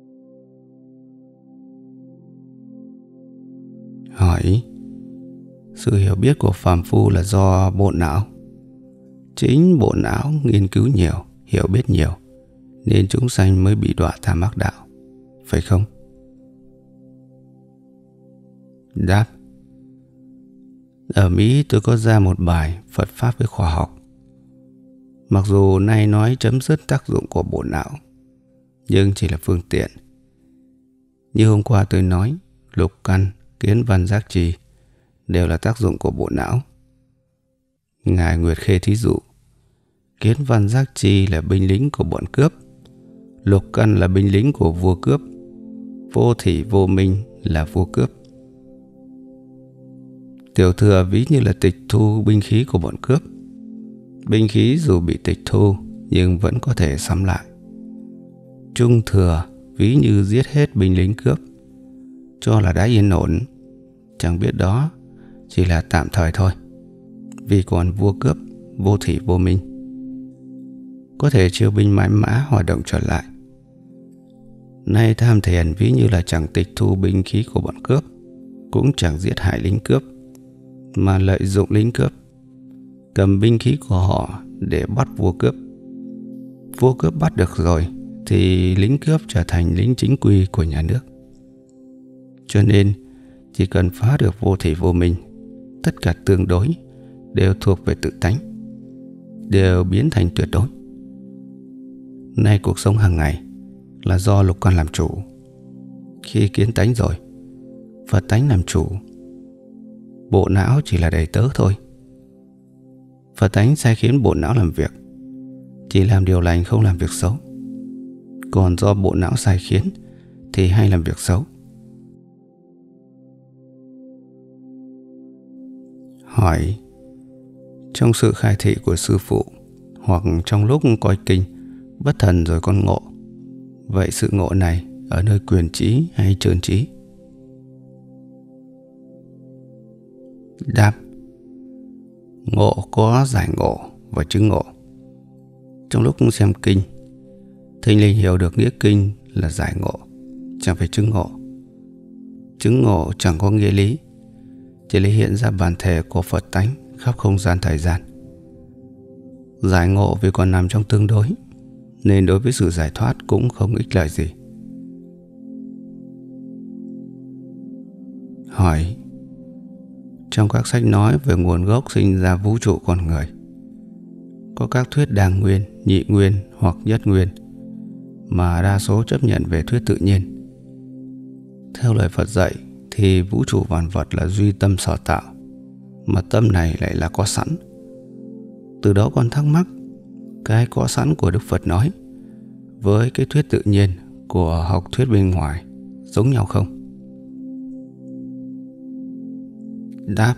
Hỏi: Sự hiểu biết của phàm phu là do bộ não. Chính bộ não nghiên cứu nhiều, hiểu biết nhiều, nên chúng sanh mới bị đọa tham ác đạo, phải không? Đáp: Ở Mỹ tôi có ra một bài Phật Pháp với khoa học. Mặc dù nay nói chấm dứt tác dụng của bộ não, nhưng chỉ là phương tiện. Như hôm qua tôi nói, lục căn, kiến văn giác chi đều là tác dụng của bộ não. Ngài Nguyệt Khê thí dụ, kiến văn giác chi là binh lính của bọn cướp, lục căn là binh lính của vua cướp, vô thỉ vô minh là vua cướp. Tiểu thừa ví như là tịch thu binh khí của bọn cướp. Binh khí dù bị tịch thu nhưng vẫn có thể sắm lại. Trung thừa ví như giết hết binh lính cướp, cho là đã yên ổn, chẳng biết đó chỉ là tạm thời thôi, vì còn vua cướp vô thỉ vô minh, có thể chiêu binh mãi mã hoạt động trở lại. Nay tham thiền ví như là chẳng tịch thu binh khí của bọn cướp, cũng chẳng giết hại lính cướp, mà lợi dụng lính cướp, cầm binh khí của họ để bắt vua cướp. Vua cướp bắt được rồi thì lính cướp trở thành lính chính quy của nhà nước. Cho nên chỉ cần phá được vô thỉ vô minh, tất cả tương đối đều thuộc về tự tánh, đều biến thành tuyệt đối. Nay cuộc sống hàng ngày là do lục căn làm chủ. Khi kiến tánh rồi, Phật tánh làm chủ, bộ não chỉ là đầy tớ thôi. Phật tánh sai khiến bộ não làm việc, chỉ làm điều lành không làm việc xấu. Còn do bộ não sai khiến thì hay làm việc xấu. Hỏi: Trong sự khai thị của sư phụ, hoặc trong lúc coi kinh bất thần rồi con ngộ, vậy sự ngộ này ở nơi quyền trí hay trơn trí? Đáp: Ngộ có giải ngộ và chứng ngộ. Trong lúc xem kinh, thình lình hiểu được nghĩa kinh là giải ngộ, chẳng phải chứng ngộ. Chứng ngộ chẳng có nghĩa lý, chỉ là hiện ra bản thể của Phật tánh khắp không gian thời gian. Giải ngộ vì còn nằm trong tương đối, nên đối với sự giải thoát cũng không ích lợi gì. Hỏi: Trong các sách nói về nguồn gốc sinh ra vũ trụ con người, có các thuyết đàng nguyên, nhị nguyên hoặc nhất nguyên, mà đa số chấp nhận về thuyết tự nhiên. Theo lời Phật dạy thì vũ trụ vạn vật là duy tâm sở tạo, mà tâm này lại là có sẵn. Từ đó con thắc mắc, cái có sẵn của Đức Phật nói với cái thuyết tự nhiên của học thuyết bên ngoài giống nhau không? Đáp: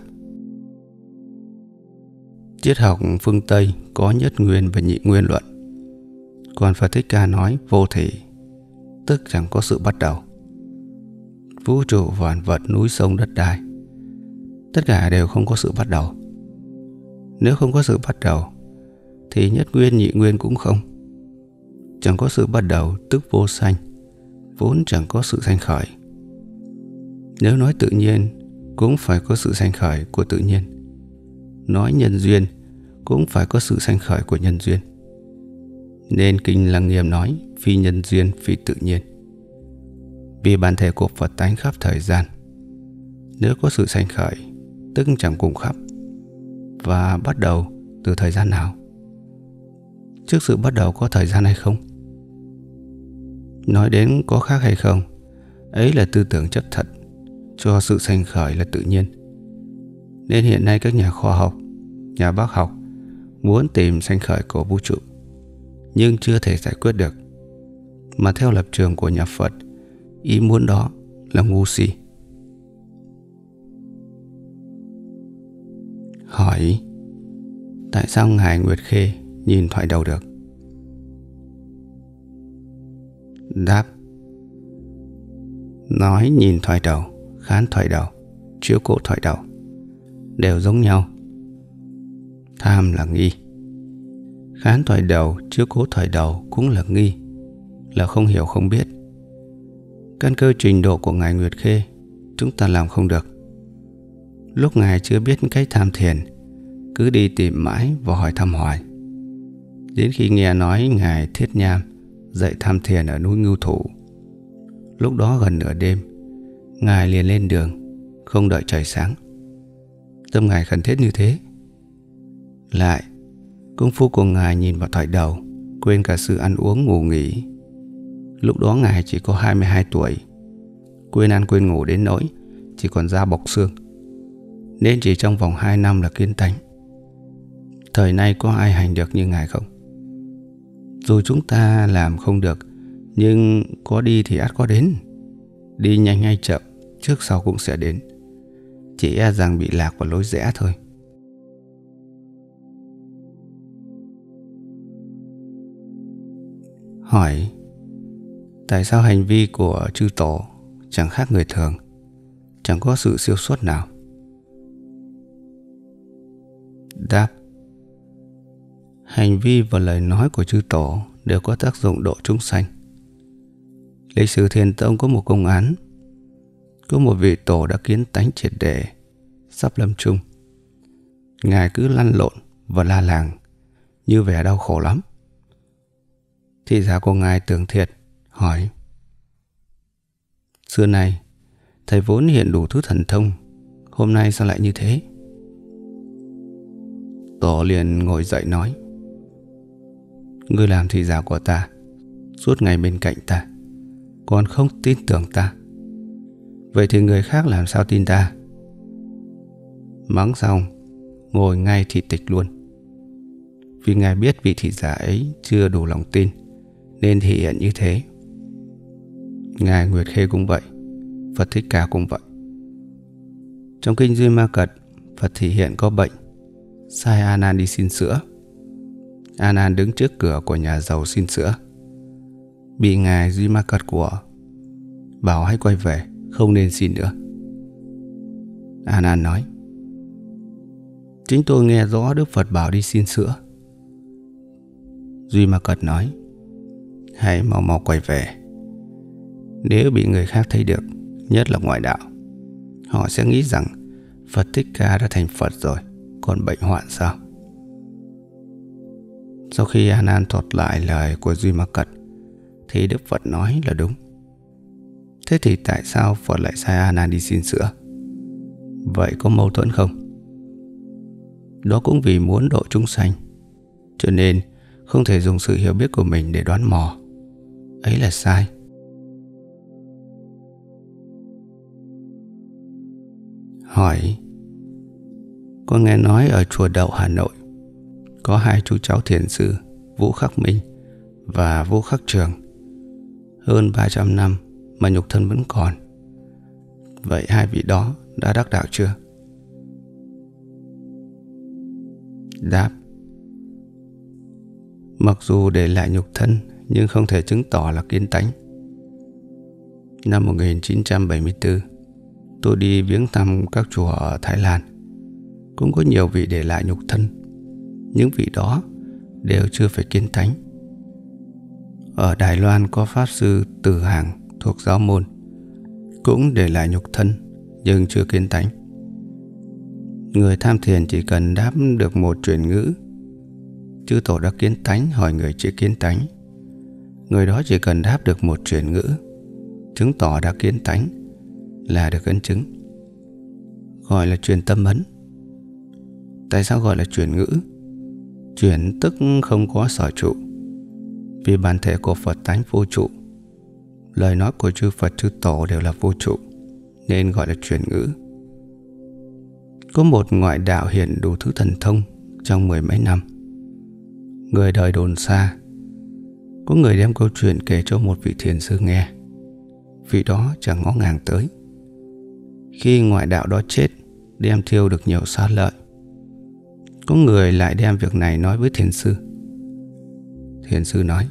Triết học phương Tây có nhất nguyên và nhị nguyên luận, còn Phật Thích Ca nói vô thỉ, tức chẳng có sự bắt đầu. Vũ trụ vạn vật, núi sông đất đai, tất cả đều không có sự bắt đầu. Nếu không có sự bắt đầu thì nhất nguyên nhị nguyên cũng không. Chẳng có sự bắt đầu tức vô sanh, vốn chẳng có sự sanh khởi. Nếu nói tự nhiên, cũng phải có sự sanh khởi của tự nhiên. Nói nhân duyên, cũng phải có sự sanh khởi của nhân duyên. Nên Kinh Lăng Nghiêm nói phi nhân duyên, phi tự nhiên. Vì bản thể của Phật tánh khắp thời gian, nếu có sự sanh khởi, tức chẳng cùng khắp. Và bắt đầu từ thời gian nào? Trước sự bắt đầu có thời gian hay không? Nói đến có khác hay không, ấy là tư tưởng chấp thật cho sự sanh khởi là tự nhiên. Nên hiện nay các nhà khoa học, nhà bác học muốn tìm sanh khởi của vũ trụ, nhưng chưa thể giải quyết được. Mà theo lập trường của nhà Phật, ý muốn đó là ngu si. Hỏi: tại sao Ngài Nguyệt Khê nhìn thoại đầu được? Đáp: nói nhìn thoại đầu, khán thoại đầu, chiếu cố thoại đầu đều giống nhau. Tham là nghi, khán thoại đầu, chiếu cố thoại đầu cũng là nghi, là không hiểu không biết. Căn cơ trình độ của Ngài Nguyệt Khê chúng ta làm không được. Lúc Ngài chưa biết cách tham thiền, cứ đi tìm mãi và hỏi thăm hoài. Đến khi nghe nói Ngài Thiết Nham dạy tham thiền ở núi Ngưu Thủ, lúc đó gần nửa đêm, Ngài liền lên đường, không đợi trời sáng. Tâm Ngài khẩn thiết như thế. Lại, công phu của Ngài nhìn vào thoại đầu, quên cả sự ăn uống ngủ nghỉ. Lúc đó Ngài chỉ có hai mươi hai tuổi, quên ăn quên ngủ đến nỗi chỉ còn da bọc xương. Nên chỉ trong vòng hai năm là kiến tánh. Thời nay có ai hành được như Ngài không? Dù chúng ta làm không được, nhưng có đi thì ắt có đến. Đi nhanh hay chậm, trước sau cũng sẽ đến. Chỉ e rằng bị lạc vào lối rẽ thôi. Hỏi: tại sao hành vi của chư tổ chẳng khác người thường, chẳng có sự siêu xuất nào? Đáp: hành vi và lời nói của chư tổ đều có tác dụng độ chúng sanh. Lịch sử Thiền Tông có một công án. Có một vị tổ đã kiến tánh triệt để, sắp lâm chung. Ngài cứ lăn lộn và la làng, như vẻ đau khổ lắm. Thị giả của Ngài Tưởng Thiệt hỏi: xưa nay thầy vốn hiện đủ thứ thần thông, hôm nay sao lại như thế? Tổ liền ngồi dậy nói: ngươi làm thị giả của ta, suốt ngày bên cạnh ta, còn không tin tưởng ta, vậy thì người khác làm sao tin ta? Mắng xong, ngồi ngay thị tịch luôn. Vì Ngài biết vị thị giả ấy chưa đủ lòng tin, nên thể hiện như thế. Ngài Nguyệt Khê cũng vậy, Phật Thích Ca cũng vậy. Trong kinh Duy Ma Cật, Phật thể hiện có bệnh, sai A Nan đi xin sữa. A Nan đứng trước cửa của nhà giàu xin sữa, bị Ngài Duy Ma Cật của bảo hãy quay về, không nên xin nữa. A Nan nói: chính tôi nghe rõ Đức Phật bảo đi xin sữa. Duy Ma Cật nói: hãy mau mau quay về. Nếu bị người khác thấy được, nhất là ngoại đạo, họ sẽ nghĩ rằng Phật Thích Ca đã thành Phật rồi, còn bệnh hoạn sao? Sau khi A Nan thuật lại lời của Duy Ma Cật, thì Đức Phật nói là đúng. Thế thì tại sao Phật lại sai A Nan đi xin sữa? Vậy có mâu thuẫn không? Đó cũng vì muốn độ chúng sanh, cho nên không thể dùng sự hiểu biết của mình để đoán mò. Ấy là sai. Hỏi: con nghe nói ở chùa Đậu Hà Nội có hai chú cháu thiền sư Vũ Khắc Minh và Vũ Khắc Trường, hơn ba trăm năm mà nhục thân vẫn còn. Vậy hai vị đó đã đắc đạo chưa? Đáp: mặc dù để lại nhục thân, nhưng không thể chứng tỏ là kiến tánh. Năm một nghìn chín trăm bảy mươi tư, tôi đi viếng thăm các chùa ở Thái Lan. Cũng có nhiều vị để lại nhục thân. Những vị đó đều chưa phải kiến tánh. Ở Đài Loan có pháp sư Từ Hàng thuộc giáo môn, cũng để lại nhục thân nhưng chưa kiến tánh. Người tham thiền chỉ cần đáp được một chuyển ngữ, chư tổ đã kiến tánh hỏi người chưa kiến tánh. Người đó chỉ cần đáp được một chuyển ngữ, chứng tỏ đã kiến tánh là được ấn chứng, gọi là truyền tâm ấn. Tại sao gọi là chuyển ngữ? Chuyển tức không có sở trụ, vì bản thể của Phật tánh vô trụ, lời nói của chư Phật chư tổ đều là vô trụ, nên gọi là chuyển ngữ. Có một ngoại đạo hiện đủ thứ thần thông trong mười mấy năm. Người đời đồn xa. Có người đem câu chuyện kể cho một vị thiền sư nghe. Vị đó chẳng ngó ngàng tới. Khi ngoại đạo đó chết, đem thiêu được nhiều xá lợi. Có người lại đem việc này nói với thiền sư. Thiền sư nói: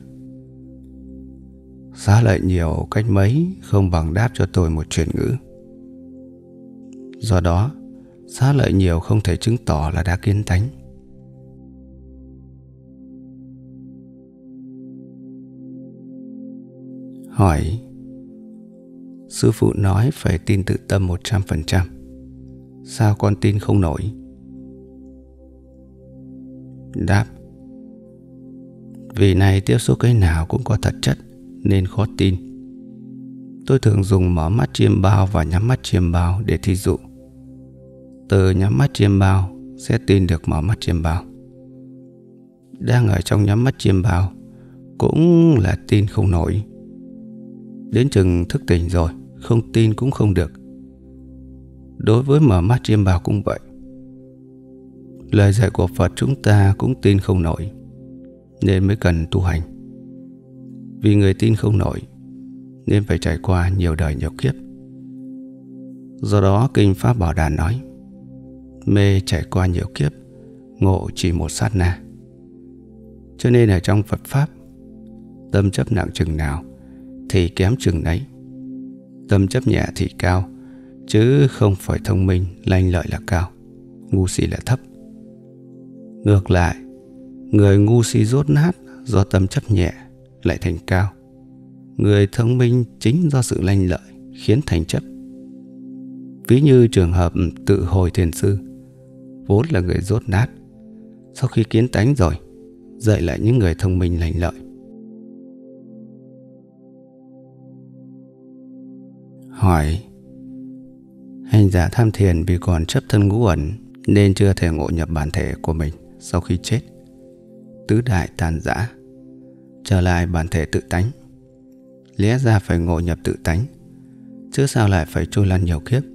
xá lợi nhiều cách mấy không bằng đáp cho tôi một chuyển ngữ. Do đó, xá lợi nhiều không thể chứng tỏ là đã kiến tánh. Hỏi: sư phụ nói phải tin tự tâm một trăm phần trăm. Sao con tin không nổi? Đáp: vì này tiếp xúc cái nào cũng có thật chất nên khó tin. Tôi thường dùng mở mắt chiêm bao và nhắm mắt chiêm bao để thí dụ. Từ nhắm mắt chiêm bao sẽ tin được mở mắt chiêm bao. Đang ở trong nhắm mắt chiêm bao cũng là tin không nổi. Đến chừng thức tỉnh rồi, không tin cũng không được. Đối với mở mắt chiêm bao cũng vậy. Lời dạy của Phật chúng ta cũng tin không nổi, nên mới cần tu hành. Vì người tin không nổi nên phải trải qua nhiều đời nhiều kiếp. Do đó Kinh Pháp Bảo Đàn nói: mê trải qua nhiều kiếp, ngộ chỉ một sát na. Cho nên ở trong Phật Pháp, tâm chấp nặng chừng nào thì kém chừng nấy. Tâm chấp nhẹ thì cao, chứ không phải thông minh lanh lợi là cao, ngu si là thấp. Ngược lại, người ngu si dốt nát do tâm chấp nhẹ lại thành cao. Người thông minh chính do sự lanh lợi khiến thành chấp. Ví như trường hợp Tự Hồi thiền sư, vốn là người dốt nát, sau khi kiến tánh rồi dạy lại những người thông minh lành lợi. Hỏi: hành giả tham thiền vì còn chấp thân ngũ ẩn nên chưa thể ngộ nhập bản thể của mình sau khi chết, tứ đại tàn rã, trở lại bản thể tự tánh. Lẽ ra phải ngộ nhập tự tánh, chứ sao lại phải trôi lăn nhiều kiếp?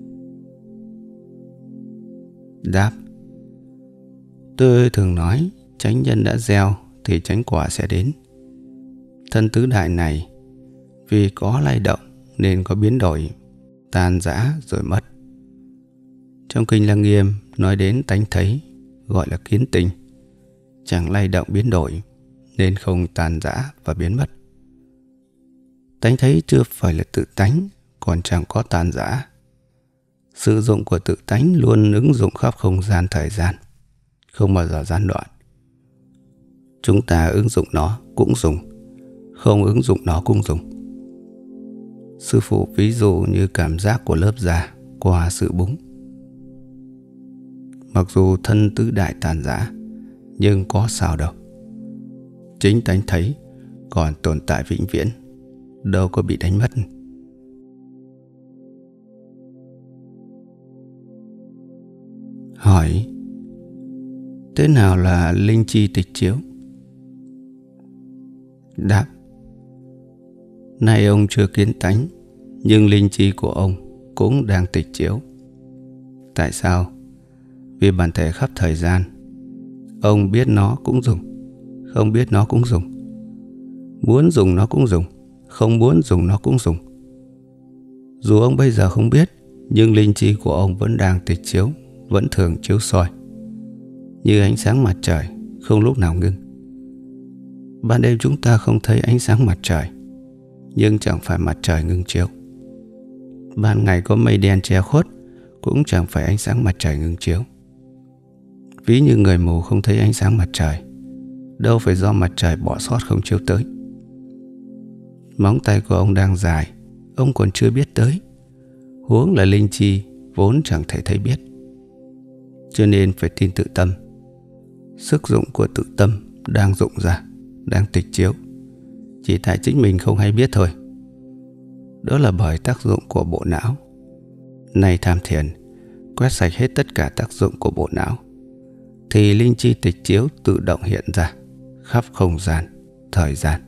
Đáp: tôi thường nói chánh nhân đã gieo thì chánh quả sẽ đến. Thân tứ đại này vì có lay động nên có biến đổi, tan rã rồi mất. Trong Kinh Lăng Nghiêm nói đến tánh thấy, gọi là kiến tình, chẳng lay động biến đổi nên không tan rã và biến mất. Tánh thấy chưa phải là tự tánh, còn chẳng có tan rã. Sử dụng của tự tánh luôn ứng dụng khắp không gian thời gian, không bao giờ gián đoạn. Chúng ta ứng dụng nó cũng dùng, không ứng dụng nó cũng dùng. Sư phụ ví dụ như cảm giác của lớp da qua sự búng. Mặc dù thân tứ đại tàn rã, nhưng có sao đâu. Chính tánh thấy còn tồn tại vĩnh viễn, đâu có bị đánh mất. Hỏi: thế nào là linh chi tịch chiếu? Đáp: nay ông chưa kiến tánh, nhưng linh chi của ông cũng đang tịch chiếu. Tại sao? Vì bản thể khắp thời gian, ông biết nó cũng dùng, không biết nó cũng dùng. Muốn dùng nó cũng dùng, không muốn dùng nó cũng dùng. Dù ông bây giờ không biết, nhưng linh chi của ông vẫn đang tịch chiếu, vẫn thường chiếu soi, như ánh sáng mặt trời không lúc nào ngưng. Ban đêm chúng ta không thấy ánh sáng mặt trời, nhưng chẳng phải mặt trời ngưng chiếu. Ban ngày có mây đen che khuất, cũng chẳng phải ánh sáng mặt trời ngưng chiếu. Ví như người mù không thấy ánh sáng mặt trời, đâu phải do mặt trời bỏ sót không chiếu tới. Móng tay của ông đang dài, ông còn chưa biết tới, huống là linh chi vốn chẳng thể thấy biết. Cho nên phải tin tự tâm. Sức dụng của tự tâm đang dụng ra, đang tịch chiếu, chỉ tại chính mình không hay biết thôi. Đó là bởi tác dụng của bộ não. Này tham thiền, quét sạch hết tất cả tác dụng của bộ não, thì linh chi tịch chiếu tự động hiện ra khắp không gian, thời gian.